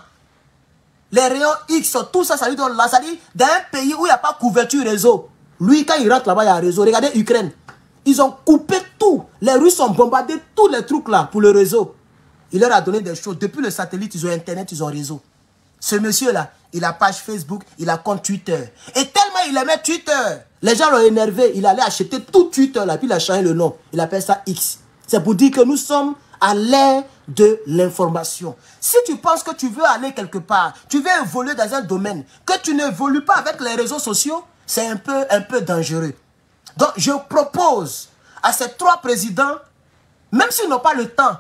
Les rayons X, tout ça, ça lui donne là. Ça dit, dans un pays où il n'y a pas couverture réseau, lui, quand il rentre là-bas, il y a un réseau. Regardez Ukraine. Ils ont coupé tout. Les Russes ont bombardé tous les trucs là pour le réseau. Il leur a donné des choses. Depuis le satellite, ils ont Internet, ils ont réseau. Ce monsieur-là, il a page Facebook, il a compte Twitter. Et tellement il aimait Twitter, les gens l'ont énervé. Il allait acheter tout Twitter là, puis il a changé le nom. Il appelle ça X. C'est pour dire que nous sommes à l'ère de l'information. Si tu penses que tu veux aller quelque part, tu veux évoluer dans un domaine, que tu n'évolues pas avec les réseaux sociaux, c'est un peu, un peu dangereux. Donc, je propose à ces trois présidents, même s'ils n'ont pas le temps,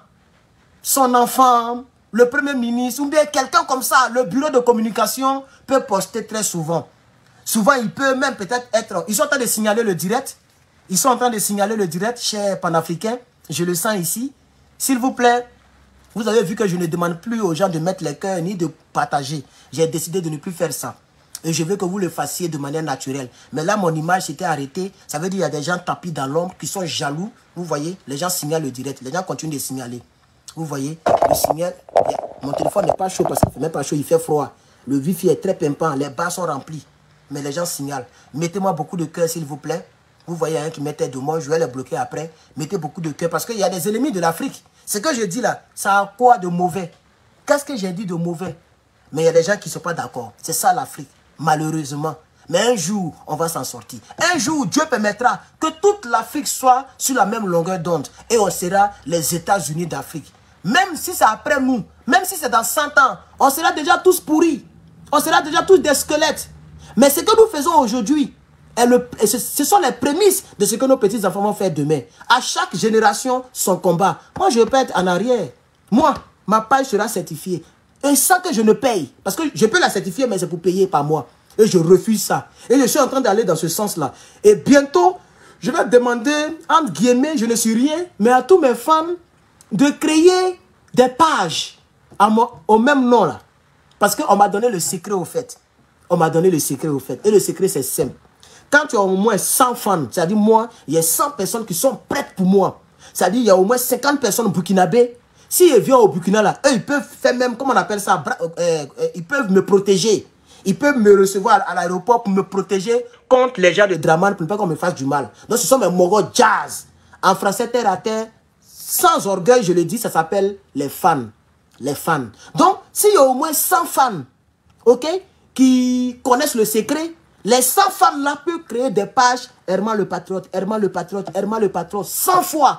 son enfant, le premier ministre, ou bien quelqu'un comme ça, le bureau de communication peut poster très souvent. Souvent, il peut même peut-être être... Ils sont en train de signaler le direct. Ils sont en train de signaler le direct, chers panafricains. Je le sens ici. S'il vous plaît, vous avez vu que je ne demande plus aux gens de mettre les cœurs ni de partager. J'ai décidé de ne plus faire ça. Et je veux que vous le fassiez de manière naturelle. Mais là, mon image s'était arrêtée. Ça veut dire qu'il y a des gens tapis dans l'ombre qui sont jaloux. Vous voyez, les gens signalent le direct. Les gens continuent de signaler. Vous voyez, le signal. Mon téléphone n'est pas chaud parce qu'il ne fait même pas chaud, il fait froid. Le wifi est très pimpant, les barres sont remplies. Mais les gens signalent. Mettez-moi beaucoup de cœur, s'il vous plaît. Vous voyez un qui mettait de moi, je vais les bloquer après. Mettez beaucoup de cœur parce qu'il y a des ennemis de l'Afrique. Ce que je dis là, ça a quoi de mauvais? Qu'est-ce que j'ai dit de mauvais? Mais il y a des gens qui ne sont pas d'accord. C'est ça l'Afrique, malheureusement. Mais un jour, on va s'en sortir. Un jour, Dieu permettra que toute l'Afrique soit sur la même longueur d'onde. Et on sera les États-Unis d'Afrique. Même si c'est après nous, même si c'est dans cent ans, on sera déjà tous pourris. On sera déjà tous des squelettes. Mais ce que nous faisons aujourd'hui, et ce, ce sont les prémices de ce que nos petits-enfants vont faire demain. À chaque génération, son combat. Moi, je ne vais pas être en arrière. Moi, ma page sera certifiée. Et sans que je ne paye. Parce que je peux la certifier, mais c'est pour payer par moi. Et je refuse ça. Et je suis en train d'aller dans ce sens-là. Et bientôt, je vais demander, entre guillemets, je ne suis rien, mais à tous mes fans, de créer des pages à mon, au même nom là. Parce qu'on m'a donné le secret au fait. On m'a donné le secret au fait. Et le secret, c'est simple. Quand tu as au moins cent fans, c'est-à-dire moi, il y a cent personnes qui sont prêtes pour moi. C'est-à-dire il y a au moins cinquante personnes burkinabés. S'ils viennent au Burkina là, eux, ils peuvent faire même, comment on appelle ça, euh, euh, ils peuvent me protéger. Ils peuvent me recevoir à l'aéroport pour me protéger contre les gens de Draman pour ne pas qu'on me fasse du mal. Donc ce sont mes mogos jazz. En français, terre à terre, sans orgueil, je le dis, ça s'appelle les fans. Les fans. Donc, s'il y a au moins cent fans, ok, qui connaissent le secret, les cent fans là peuvent créer des pages Herman le Patriote, Herman le Patriote, Herman le Patriote, cent fois.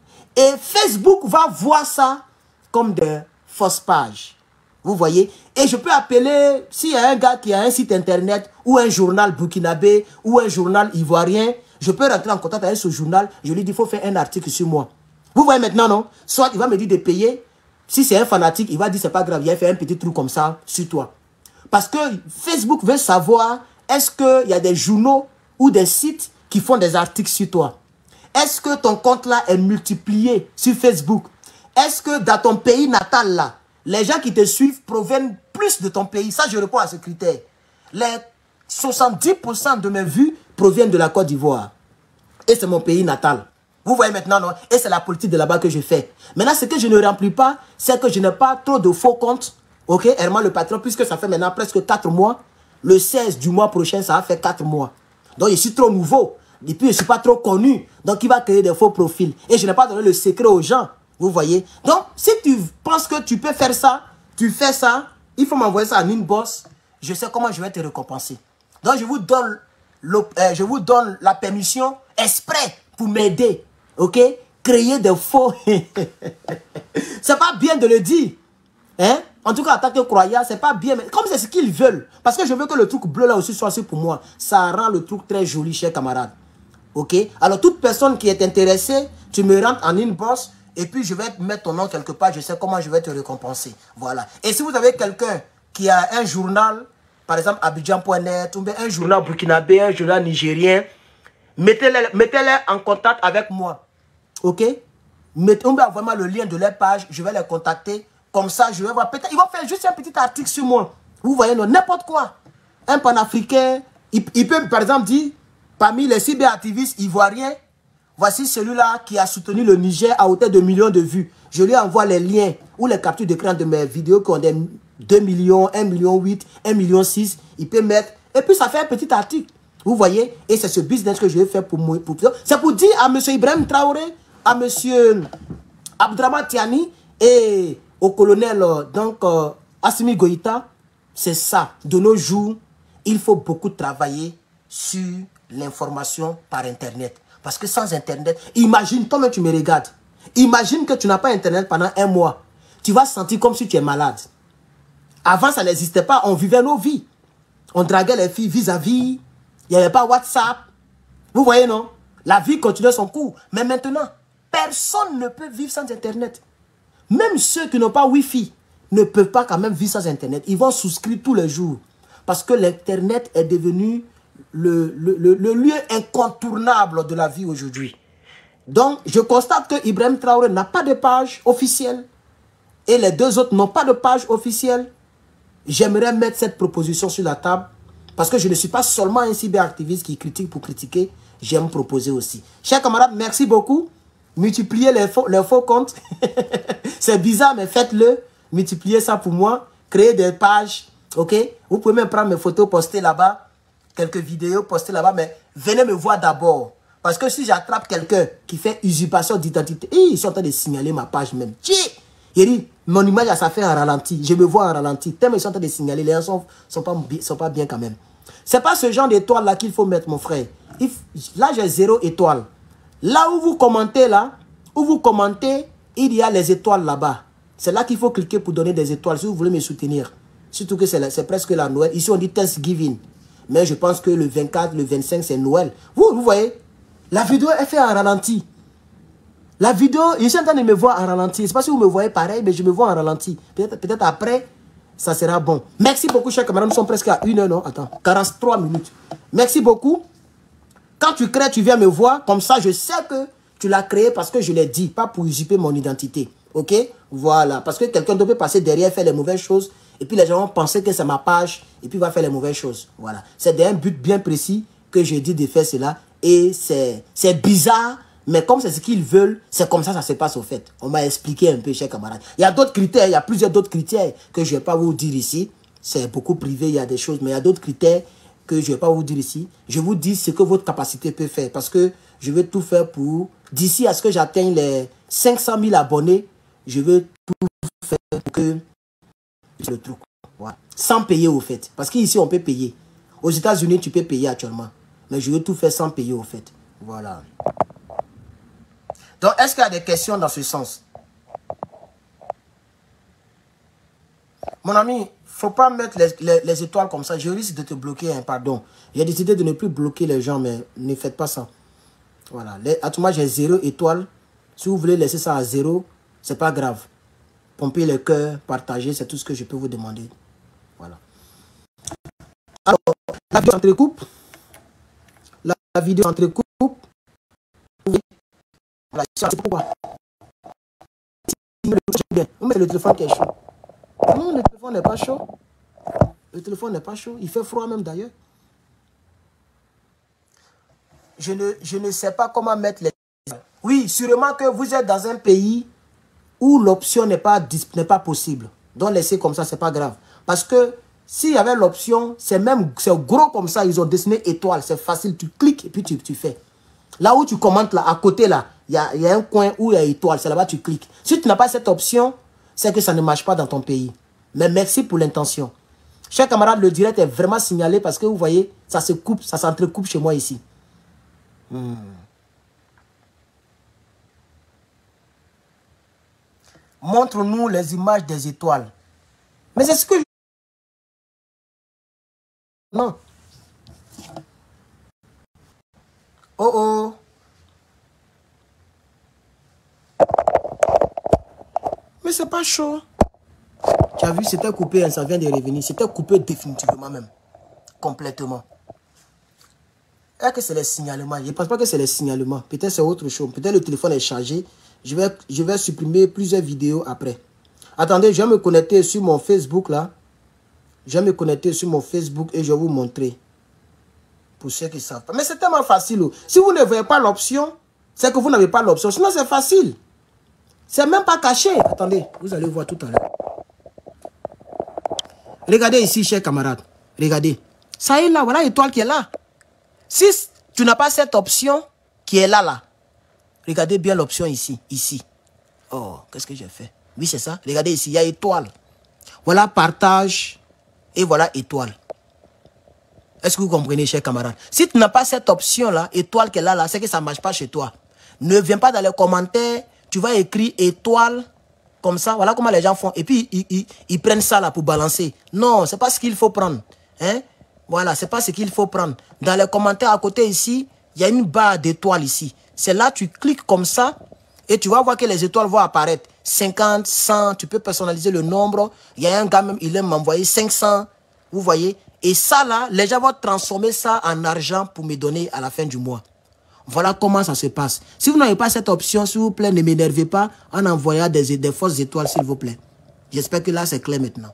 Et Facebook va voir ça comme des fausses pages. Vous voyez? Et je peux appeler, s'il y a un gars qui a un site internet, ou un journal burkinabé, ou un journal ivoirien, je peux rentrer en contact avec ce journal, je lui dis, il faut faire un article sur moi. Vous voyez maintenant, non? Soit il va me dire de payer. Si c'est un fanatique, il va dire c'est pas grave, il a fait un petit truc comme ça sur toi. Parce que Facebook veut savoir, est-ce qu'il y a des journaux ou des sites qui font des articles sur toi? Est-ce que ton compte là est multiplié sur Facebook? Est-ce que dans ton pays natal là, les gens qui te suivent proviennent plus de ton pays? Ça, je réponds à ce critère. Les soixante-dix pour cent de mes vues proviennent de la Côte d'Ivoire. Et c'est mon pays natal. Vous voyez maintenant, non? Et c'est la politique de là-bas que je fais. Maintenant, ce que je ne remplis pas, c'est que je n'ai pas trop de faux comptes. Ok, Herman le patron, puisque ça fait maintenant presque quatre mois. Le seize du mois prochain, ça va faire quatre mois. Donc, je suis trop nouveau. Et puis, je ne suis pas trop connu. Donc, il va créer des faux profils. Et je n'ai pas donné le secret aux gens. Vous voyez? Donc, si tu penses que tu peux faire ça, tu fais ça, il faut m'envoyer ça en inbox. Je sais comment je vais te récompenser. Donc, je vous donne, le, euh, je vous donne la permission exprès pour m'aider. Ok? Créer des faux. C'est pas bien de le dire. Hein? En tout cas, en tant que croyant, c'est pas bien. Mais comme c'est ce qu'ils veulent. Parce que je veux que le truc bleu là aussi soit aussi pour moi. Ça rend le truc très joli, chers camarades. Ok? Alors, toute personne qui est intéressée, tu me rentres en inbox. Et puis, je vais mettre ton nom quelque part. Je sais comment je vais te récompenser. Voilà. Et si vous avez quelqu'un qui a un journal, par exemple, Abidjan point net, ou bien un journal burkinabé, un journal nigérien, mettez-les mettez-les en contact avec moi. Ok? Mettez, on va envoyer le lien de leur page. Je vais les contacter. Comme ça, je vais voir. Peut-être ils vont faire juste un petit article sur moi. Vous voyez, n'importe quoi. Un panafricain, il, il peut, par exemple, dire, parmi les cyberactivistes ivoiriens, voici celui-là qui a soutenu le Niger à hauteur de millions de vues. Je lui envoie les liens ou les captures d'écran de mes vidéos qui ont des deux millions, un million huit, un million six. Il peut mettre. Et puis, ça fait un petit article. Vous voyez? Et c'est ce business que je vais faire pour moi. Pour, c'est pour dire à M. Ibrahim Traoré, à M. Abdraman Tiani et au colonel donc, euh, Assimi Goïta, c'est ça. De nos jours, il faut beaucoup travailler sur l'information par Internet. Parce que sans Internet, imagine, toi-même tu me regardes, imagine que tu n'as pas Internet pendant un mois. Tu vas sentir comme si tu es malade. Avant, ça n'existait pas. On vivait nos vies. On draguait les filles vis-à-vis. Il n'y avait pas WhatsApp. Vous voyez, non? La vie continuait son cours. Mais maintenant, personne ne peut vivre sans Internet. Même ceux qui n'ont pas Wi-Fi ne peuvent pas quand même vivre sans Internet. Ils vont souscrire tous les jours. Parce que l'Internet est devenu le, le, le, le lieu incontournable de la vie aujourd'hui. Donc, je constate que Ibrahim Traoré n'a pas de page officielle. Et les deux autres n'ont pas de page officielle. J'aimerais mettre cette proposition sur la table. Parce que je ne suis pas seulement un cyberactiviste qui critique pour critiquer. J'aime proposer aussi. Chers camarades, merci beaucoup. Multipliez les faux, les faux comptes. C'est bizarre, mais faites-le. Multipliez ça pour moi. Créez des pages. Ok? Vous pouvez même prendre mes photos, poster là-bas. Quelques vidéos, poster là-bas. Mais venez me voir d'abord. Parce que si j'attrape quelqu'un qui fait usurpation d'identité, ils sont en train de signaler ma page même. Il dit, mon image, ça fait un ralenti. Je me vois en ralenti. Tellement ils sont en train de signaler. Les gens sont, sont, pas, sont pas bien quand même. C'est pas ce genre d'étoile là qu'il faut mettre, mon frère. Il, là, j'ai zéro étoile. Là où vous commentez, là, où vous commentez, il y a les étoiles là-bas. C'est là qu'il faut cliquer pour donner des étoiles si vous voulez me soutenir. Surtout que c'est presque la Noël. Ici, on dit Thanksgiving. Mais je pense que le vingt-quatre, le vingt-cinq, c'est Noël. Vous, vous voyez, la vidéo est faite en ralenti. La vidéo, je suis en train de me voir en ralenti. Je ne sais pas si vous me voyez pareil, mais je me vois en ralenti. Peut-être peut-être après, ça sera bon. Merci beaucoup, chers camarades. Nous sommes presque à une heure, non? Attends, quarante-trois minutes. Merci beaucoup. Quand tu crées, tu viens me voir. Comme ça, je sais que tu l'as créé parce que je l'ai dit, pas pour usurper mon identité. Ok? Voilà. Parce que quelqu'un peut passer derrière, faire les mauvaises choses. Et puis les gens vont penser que c'est ma page. Et puis va faire les mauvaises choses. Voilà. C'est d'un but bien précis que je dis de faire cela. Et c'est bizarre. Mais comme c'est ce qu'ils veulent, c'est comme ça que ça se passe au fait. On m'a expliqué un peu, chers camarades. Il y a d'autres critères. Il y a plusieurs d'autres critères que je ne vais pas vous dire ici. C'est beaucoup privé, il y a des choses. Mais il y a d'autres critères que je ne vais pas vous dire ici. Je vous dis ce que votre capacité peut faire. Parce que je vais tout faire pour... D'ici à ce que j'atteigne les cinq cent mille abonnés, je vais tout faire pour que... Le truc. Voilà. Sans payer au fait. Parce qu'ici, on peut payer. Aux États-Unis, tu peux payer actuellement. Mais je vais tout faire sans payer au fait. Voilà. Donc, est-ce qu'il y a des questions dans ce sens? Mon ami, il ne faut pas mettre les, les, les étoiles comme ça. Je risque de te bloquer, hein, pardon. J'ai décidé de ne plus bloquer les gens, mais ne faites pas ça. Voilà. Les, à tout moment, j'ai zéro étoile Si vous voulez laisser ça à zéro, c'est pas grave. Pomper le cœur, partager, c'est tout ce que je peux vous demander. Voilà. Alors, la vidéo s'entrecoupe. La, la vidéo s'entrecoupe. Voilà, c'est pourquoi. Le téléphone qui est chaud. Non, le téléphone n'est pas chaud. Le téléphone n'est pas chaud. Il fait froid même d'ailleurs. Je ne, je ne sais pas comment mettre les... Oui, sûrement que vous êtes dans un pays où l'option n'est pas, n'est pas possible. Donc laissez comme ça, c'est pas grave. Parce que s'il y avait l'option, c'est même c'est gros comme ça, ils ont dessiné étoile, c'est facile, tu cliques et puis tu, tu fais. Là où tu commentes, là, à côté, là, il y a, y a un coin où il y a étoile, c'est là-bas tu cliques. Si tu n'as pas cette option, c'est que ça ne marche pas dans ton pays. Mais merci pour l'intention. Chers camarades, le direct est vraiment signalé parce que vous voyez, ça se coupe, ça s'entrecoupe chez moi ici. Hmm. Montre-nous les images des étoiles. Mais c'est ce que... Non. Oh oh. Mais c'est pas chaud. Tu as vu, c'était coupé, hein, ça vient de revenir. C'était coupé définitivement même. Complètement. Est-ce que c'est les signalements? Je ne pense pas que c'est les signalements. Peut-être c'est autre chose. Peut-être le téléphone est chargé. Je vais, je vais supprimer plusieurs vidéos après. Attendez, je vais me connecter sur mon Facebook là. Je vais me connecter sur mon Facebook et je vais vous montrer. Pour ceux qui ne savent pas. Mais c'est tellement facile. Si vous ne voyez pas l'option, c'est que vous n'avez pas l'option. Sinon c'est facile. C'est même pas caché. Attendez, vous allez voir tout à l'heure. Regardez ici, chers camarades. Regardez. Ça y est là, voilà l'étoile qui est là. Si tu n'as pas cette option qui est là, là. Regardez bien l'option ici, ici. Oh, qu'est-ce que j'ai fait? Oui, c'est ça. Regardez ici, il y a étoile. Voilà partage et voilà étoile. Est-ce que vous comprenez, chers camarades? Si tu n'as pas cette option-là, étoile qui est là, là, c'est que ça ne marche pas chez toi. Ne viens pas dans les commentaires, tu vas écrire étoile, comme ça, voilà comment les gens font. Et puis, ils, ils, ils prennent ça là pour balancer. Non, ce n'est pas ce qu'il faut prendre. Hein? Voilà, ce n'est pas ce qu'il faut prendre. Dans les commentaires à côté ici, il y a une barre d'étoiles ici. C'est là, tu cliques comme ça et tu vas voir que les étoiles vont apparaître. cinquante, cent, tu peux personnaliser le nombre. Il y a un gars même, il aime m'envoyer cinq cents. Vous voyez? Et ça là, les gens vont transformer ça en argent pour me donner à la fin du mois. Voilà comment ça se passe. Si vous n'avez pas cette option, s'il vous plaît, ne m'énervez pas en envoyant des, des fausses étoiles, s'il vous plaît. J'espère que là, c'est clair maintenant.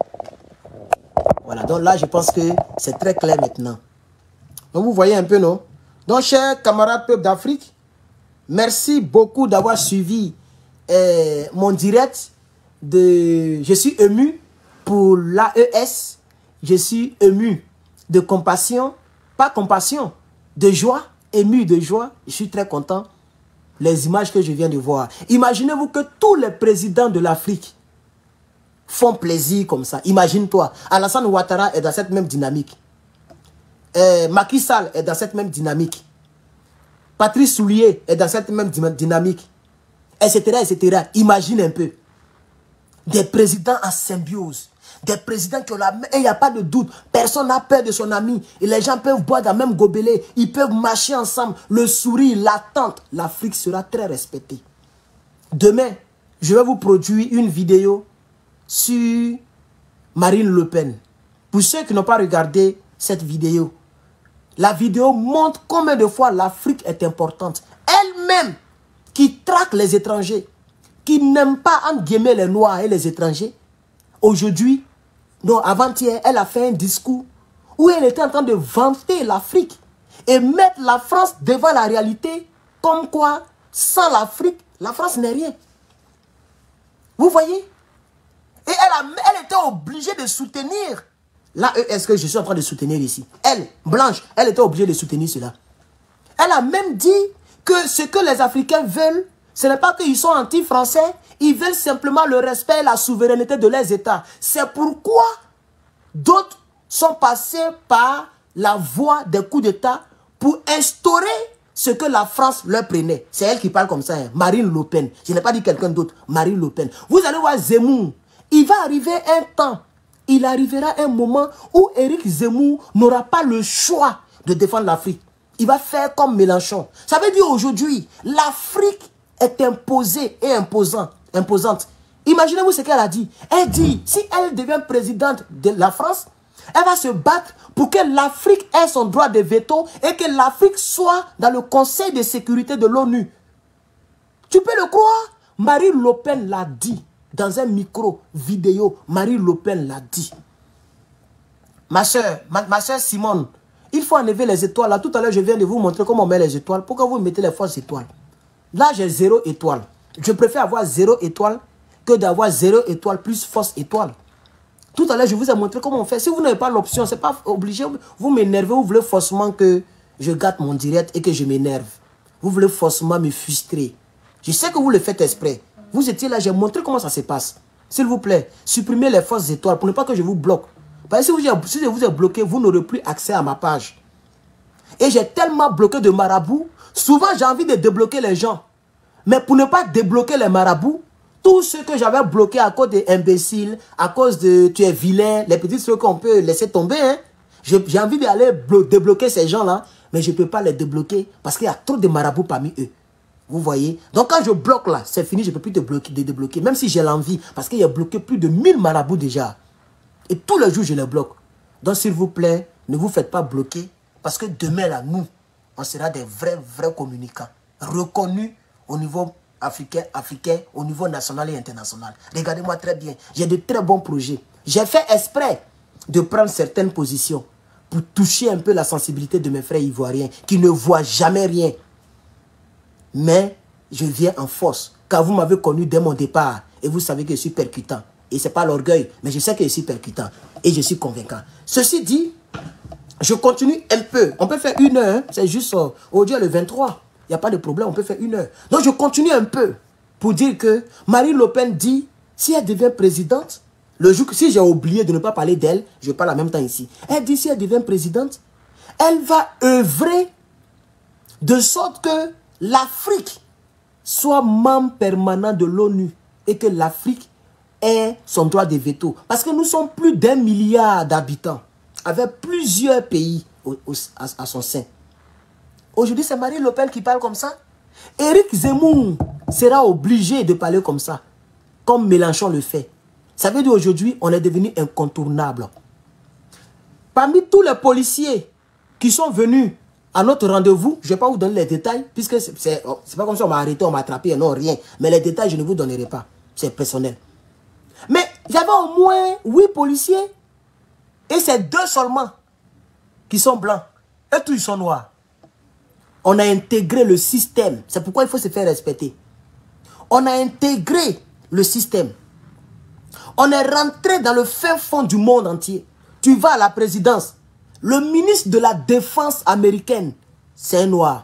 Voilà, donc là, je pense que c'est très clair maintenant. Donc, vous voyez un peu, non? Donc, chers camarades peuple d'Afrique, merci beaucoup d'avoir suivi euh, mon direct. De... Je suis ému pour l'A E S. Je suis ému de compassion, pas compassion, de joie, ému de joie. Je suis très content. Les images que je viens de voir. Imaginez-vous que tous les présidents de l'Afrique font plaisir comme ça. Imagine-toi. Alassane Ouattara est dans cette même dynamique. Euh, Macky Sall est dans cette même dynamique. Patrice Soulier est dans cette même dynamique. Etc. etc. Imagine un peu. Des présidents en symbiose. Des présidents qui ont la... Et il n'y a pas de doute. Personne n'a peur de son ami. Et les gens peuvent boire dans le même gobelet. Ils peuvent marcher ensemble. Le sourire, l'attente. L'Afrique sera très respectée. Demain, je vais vous produire une vidéo sur Marine Le Pen. Pour ceux qui n'ont pas regardé cette vidéo, la vidéo montre combien de fois l'Afrique est importante. Elle-même, qui traque les étrangers, qui n'aime pas, entre guillemets, les Noirs et les étrangers, aujourd'hui, non, avant-hier, elle a fait un discours où elle était en train de vanter l'Afrique et mettre la France devant la réalité, comme quoi, sans l'Afrique, la France n'est rien. Vous voyez? Et elle, a, elle était obligée de soutenir. Là, est-ce que je suis en train de soutenir ici? Elle, Blanche, elle était obligée de soutenir cela. Elle a même dit que ce que les Africains veulent, ce n'est pas qu'ils sont anti-français, ils veulent simplement le respect et la souveraineté de leurs États. C'est pourquoi d'autres sont passés par la voie des coups d'État pour instaurer ce que la France leur prenait. C'est elle qui parle comme ça, hein. Marine Le Pen. Je n'ai pas dit quelqu'un d'autre, Marine Le Pen. Vous allez voir Zemmour. Il va arriver un temps, il arrivera un moment où Éric Zemmour n'aura pas le choix de défendre l'Afrique. Il va faire comme Mélenchon. Ça veut dire aujourd'hui, l'Afrique est imposée et imposant, imposante. Imaginez-vous ce qu'elle a dit. Elle dit, si elle devient présidente de la France, elle va se battre pour que l'Afrique ait son droit de veto et que l'Afrique soit dans le Conseil de sécurité de l'ONU. Tu peux le croire? Marine Le Pen l'a dit dans un micro vidéo. Marine Le Pen l'a dit. Ma soeur, ma, ma soeur Simone, il faut enlever les étoiles. Là, tout à l'heure, je viens de vous montrer comment on met les étoiles. Pourquoi vous mettez les fausses étoiles? Là, j'ai zéro étoile. Je préfère avoir zéro étoile que d'avoir zéro étoile plus fausse étoile. Tout à l'heure, je vous ai montré comment on fait. Si vous n'avez pas l'option, ce n'est pas obligé. Vous m'énervez, vous voulez forcément que je gâte mon direct et que je m'énerve. Vous voulez forcément me frustrer. Je sais que vous le faites exprès. Vous étiez là, j'ai montré comment ça se passe. S'il vous plaît, supprimez les fausses étoiles pour ne pas que je vous bloque. Parce que si, vous, si je vous ai bloqué, vous n'aurez plus accès à ma page. Et j'ai tellement bloqué de marabouts. Souvent, j'ai envie de débloquer les gens. Mais pour ne pas débloquer les marabouts, tout ce que j'avais bloqué à cause des imbéciles, à cause de tu es vilain, les petits trucs qu'on peut laisser tomber, hein, j'ai envie d'aller débloquer ces gens-là, mais je ne peux pas les débloquer parce qu'il y a trop de marabouts parmi eux. Vous voyez? Donc quand je bloque là, c'est fini, je ne peux plus te bloquer, de débloquer, même si j'ai l'envie, parce qu'il y a bloqué plus de mille marabouts déjà. Et tous les jours, je les bloque. Donc s'il vous plaît, ne vous faites pas bloquer, parce que demain là, nous, on sera des vrais, vrais communicants, reconnus au niveau africain, africain, au niveau national et international. Regardez-moi très bien, j'ai de très bons projets. J'ai fait exprès de prendre certaines positions pour toucher un peu la sensibilité de mes frères ivoiriens qui ne voient jamais rien. Mais je viens en force, car vous m'avez connu dès mon départ et vous savez que je suis percutant. Et ce n'est pas l'orgueil, mais je sais que je suis percutant et je suis convaincant. Ceci dit, je continue un peu. On peut faire une heure, c'est juste euh, aujourd'hui le vingt-trois. Il n'y a pas de problème, on peut faire une heure. Donc je continue un peu pour dire que Marine Le Pen dit, si elle devient présidente, le jour que si j'ai oublié de ne pas parler d'elle, je parle en même temps ici. Elle dit, si elle devient présidente, elle va œuvrer de sorte que l'Afrique soit membre permanent de l'ONU et que l'Afrique ait son droit de veto. Parce que nous sommes plus d'un milliard d'habitants avec plusieurs pays au, au, à, à son sein. Aujourd'hui, c'est Marine Le Pen qui parle comme ça. Éric Zemmour sera obligé de parler comme ça, comme Mélenchon le fait. Ça veut dire aujourd'hui, on est devenu incontournable. Parmi tous les policiers qui sont venus à notre rendez-vous, je ne vais pas vous donner les détails, puisque ce n'est pas comme ça on m'a arrêté, on m'a attrapé, non, rien. Mais les détails, je ne vous donnerai pas. C'est personnel. Mais j'avais au moins huit policiers, et c'est deux seulement qui sont blancs, et tous ils sont noirs. On a intégré le système. C'est pourquoi il faut se faire respecter. On a intégré le système. On est rentré dans le fin fond du monde entier. Tu vas à la présidence. Le ministre de la Défense américaine, c'est un noir.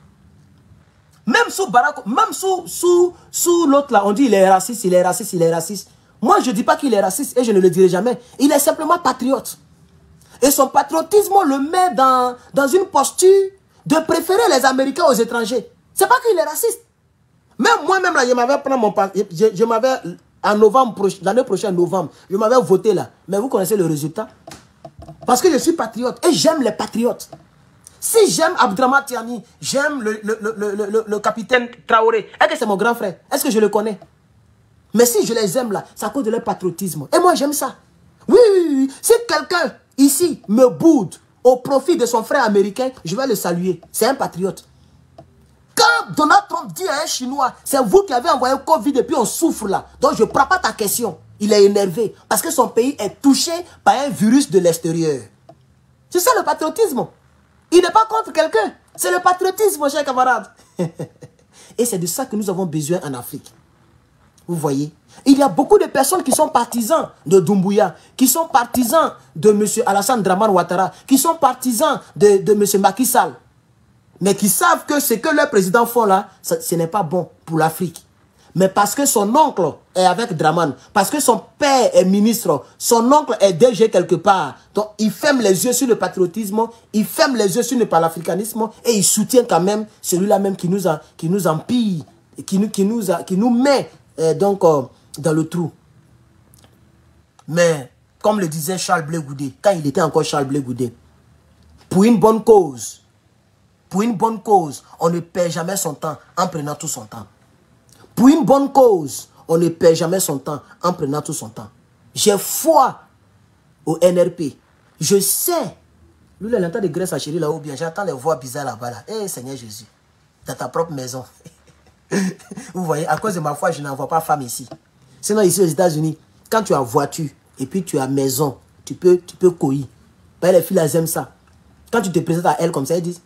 Même sous Barack, même sous, sous, sous l'autre là, on dit il est raciste, il est raciste, il est raciste. Moi, je ne dis pas qu'il est raciste et je ne le dirai jamais. Il est simplement patriote. Et son patriotisme le met dans, dans une posture de préférer les Américains aux étrangers. C'est pas qu'il est raciste. Même moi-même, là, je m'avais pris mon je, je, je m'avais, en novembre, l'année prochaine, novembre, je m'avais voté là. Mais vous connaissez le résultat. Parce que je suis patriote et j'aime les patriotes. Si j'aime Abdraman Tiani, j'aime le, le, le, le, le, le capitaine Traoré, est-ce que c'est mon grand frère? Est-ce que je le connais? Mais si je les aime là, c'est à cause de leur patriotisme. Et moi, j'aime ça. Oui, oui, oui. Si quelqu'un ici me boude au profit de son frère américain, je vais le saluer. C'est un patriote. Quand Donald Trump dit à un Chinois, c'est vous qui avez envoyé le Covid et puis on souffre là. Donc je ne prends pas ta question. Il est énervé parce que son pays est touché par un virus de l'extérieur. C'est ça le patriotisme. Il n'est pas contre quelqu'un. C'est le patriotisme, mon cher camarade. Et c'est de ça que nous avons besoin en Afrique. Vous voyez? Il y a beaucoup de personnes qui sont partisans de Doumbouya, qui sont partisans de M. Alassane Dramane Ouattara, qui sont partisans de, de M. Macky Sall, mais qui savent que ce que leurs présidents font là, ça, ce n'est pas bon pour l'Afrique. Mais parce que son oncle est avec Dramane, parce que son père est ministre, son oncle est D G quelque part, donc il ferme les yeux sur le patriotisme, il ferme les yeux sur le panafricanisme et il soutient quand même celui-là même qui nous, a, qui nous empire, qui nous, qui nous, a, qui nous met euh, donc, euh, dans le trou. Mais, comme le disait Charles Blé Goudé, quand il était encore Charles Blé Goudé, pour une bonne cause, pour une bonne cause, on ne perd jamais son temps en prenant tout son temps. Pour une bonne cause, on ne perd jamais son temps en prenant tout son temps. J'ai foi au N R P. Je sais. Lui, il entend de graisse à chérie là-haut bien. J'entends les voix bizarres là-bas. Là. Eh, Seigneur Jésus, dans ta propre maison. Vous voyez, à cause de ma foi, je n'envoie pas femme ici. Sinon, ici aux États-Unis, quand tu as voiture et puis tu as maison, tu peux, tu peux couiller. Ben, les filles, elles aiment ça. Quand tu te présentes à elles comme ça, elles disent,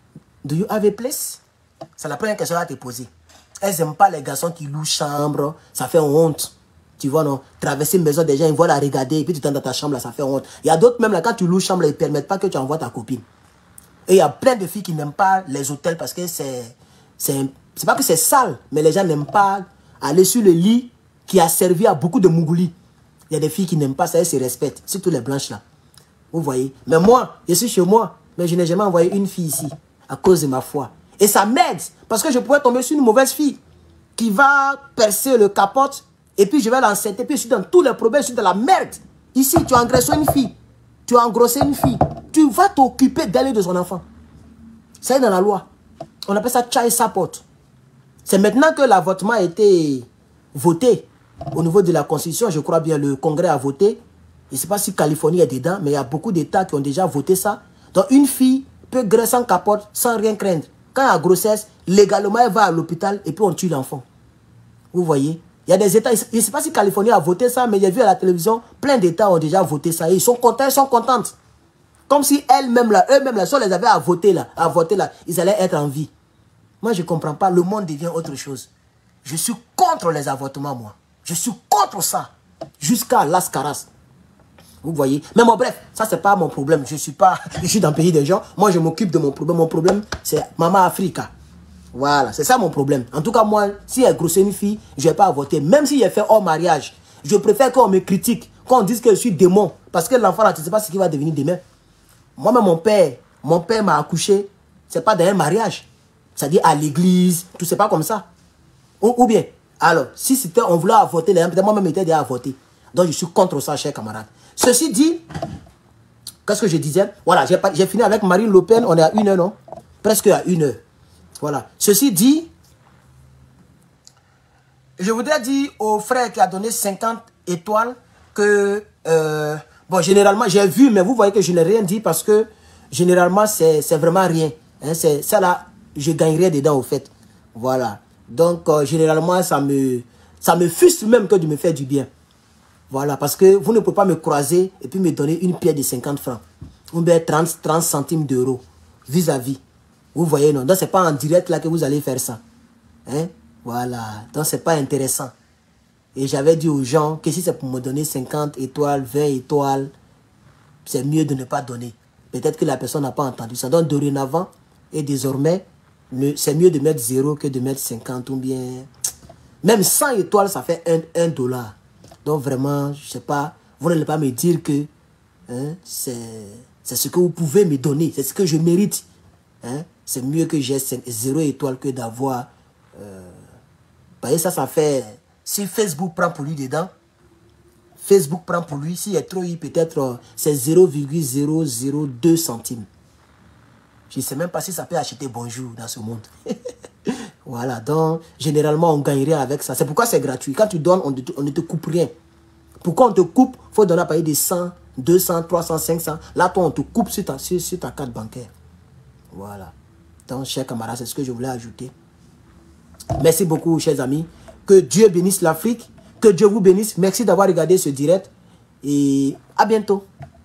do you have a place? C'est la première question à te poser. Elles n'aiment pas les garçons qui louent chambre, ça fait honte. Tu vois, non? Traverser une maison des gens, ils vont la regarder, et puis tu t'entends dans ta chambre, là, ça fait honte. Il y a d'autres, même là, quand tu loues chambre, là, ils ne permettent pas que tu envoies ta copine. Et il y a plein de filles qui n'aiment pas les hôtels parce que c'est... C'est pas que c'est sale, mais les gens n'aiment pas aller sur le lit qui a servi à beaucoup de mougoulis. Il y a des filles qui n'aiment pas ça, elles se respectent, surtout les blanches là. Vous voyez? Mais moi, je suis chez moi, mais je n'ai jamais envoyé une fille ici à cause de ma foi. Et ça m'aide, parce que je pourrais tomber sur une mauvaise fille qui va percer le capote, et puis je vais l'enceinte, et puis je suis dans tous les problèmes, je suis dans la merde. Ici, tu as engraissé une fille, tu as engrossé une fille, tu vas t'occuper d'elle et de son enfant. Ça est dans la loi. On appelle ça child support. C'est maintenant que l'avortement a été voté au niveau de la Constitution, je crois bien, le Congrès a voté. Je ne sais pas si Californie est dedans, mais il y a beaucoup d'États qui ont déjà voté ça. Donc une fille peut graisser en capote sans rien craindre. Quand il y a grossesse, légalement, elle va à l'hôpital et puis on tue l'enfant. Vous voyez? Il y a des États, je ne sais pas si Californie a voté ça, mais j'ai vu à la télévision, plein d'États ont déjà voté ça. Et ils sont contents, ils sont contentes. Comme si elles-mêmes, là, eux-mêmes, là, si on les avait à voter là, à voter là, ils allaient être en vie. Moi, je ne comprends pas. Le monde devient autre chose. Je suis contre les avortements, moi. Je suis contre ça. Jusqu'à Las Caras. Vous voyez? Mais bon, bref, ça, c'est pas mon problème. Je suis pas... Je suis dans le pays des gens. Moi, je m'occupe de mon problème. Mon problème, c'est Maman Africa. Voilà, c'est ça mon problème. En tout cas, moi, si elle grosse une fille, je ne vais pas avorter. Même si elle fait hors mariage. Je préfère qu'on me critique, qu'on dise que je suis démon. Parce que l'enfant, là, tu ne sais pas ce qu'il va devenir demain. Moi-même, mon père, mon père m'a accouché. C'est pas dans un mariage. C'est-à-dire à l'église, tout, c'est pas comme ça. Ou, ou bien, alors, si c'était, on voulait avorter, peut-être moi-même j'étais déjà avorté. Donc je suis contre ça, chers camarades. Ceci dit, qu'est-ce que je disais? Voilà, j'ai fini avec Marine Le Pen, on est à une heure, non? Presque à une heure. Voilà. Ceci dit, je voudrais dire au frère qui a donné cinquante étoiles que, euh, bon, généralement, j'ai vu, mais vous voyez que je n'ai rien dit parce que, généralement, c'est vraiment rien. Hein, c'est ça là. Je gagnerais dedans au fait. Voilà. Donc, euh, généralement, ça me, ça me frustre même que de me faire du bien. Voilà. Parce que vous ne pouvez pas me croiser et puis me donner une pièce de cinquante francs. Ou bien trente, trente centimes d'euros. Vis-à-vis. Vous voyez, non? Donc, ce n'est pas en direct là que vous allez faire ça. Hein? Voilà. Donc, ce n'est pas intéressant. Et j'avais dit aux gens que si c'est pour me donner cinquante étoiles, vingt étoiles, c'est mieux de ne pas donner. Peut-être que la personne n'a pas entendu ça. Donc, dorénavant et désormais, c'est mieux de mettre zéro que de mettre cinquante ou bien... Même cent étoiles, ça fait un dollar. Donc vraiment, je ne sais pas, vous n'allez pas me dire que hein, c'est ce que vous pouvez me donner, c'est ce que je mérite. Hein? C'est mieux que j'ai zéro étoile que d'avoir... Euh, vous voyez, ça, ça fait... Si Facebook prend pour lui dedans, Facebook prend pour lui, s'il est trop eu, peut-être euh, c'est zéro virgule zéro zéro deux centimes. Je ne sais même pas si ça peut acheter bonjour dans ce monde. Voilà, donc généralement on gagnerait avec ça. C'est pourquoi c'est gratuit. Quand tu donnes, on, te, on ne te coupe rien. Pourquoi on te coupe? Il faut donner à payer des cent, deux cents, trois cents, cinq cents. Là, toi, on te coupe sur ta, sur, sur ta carte bancaire. Voilà. Donc, chers camarades, c'est ce que je voulais ajouter. Merci beaucoup, chers amis. Que Dieu bénisse l'Afrique. Que Dieu vous bénisse. Merci d'avoir regardé ce direct. Et à bientôt.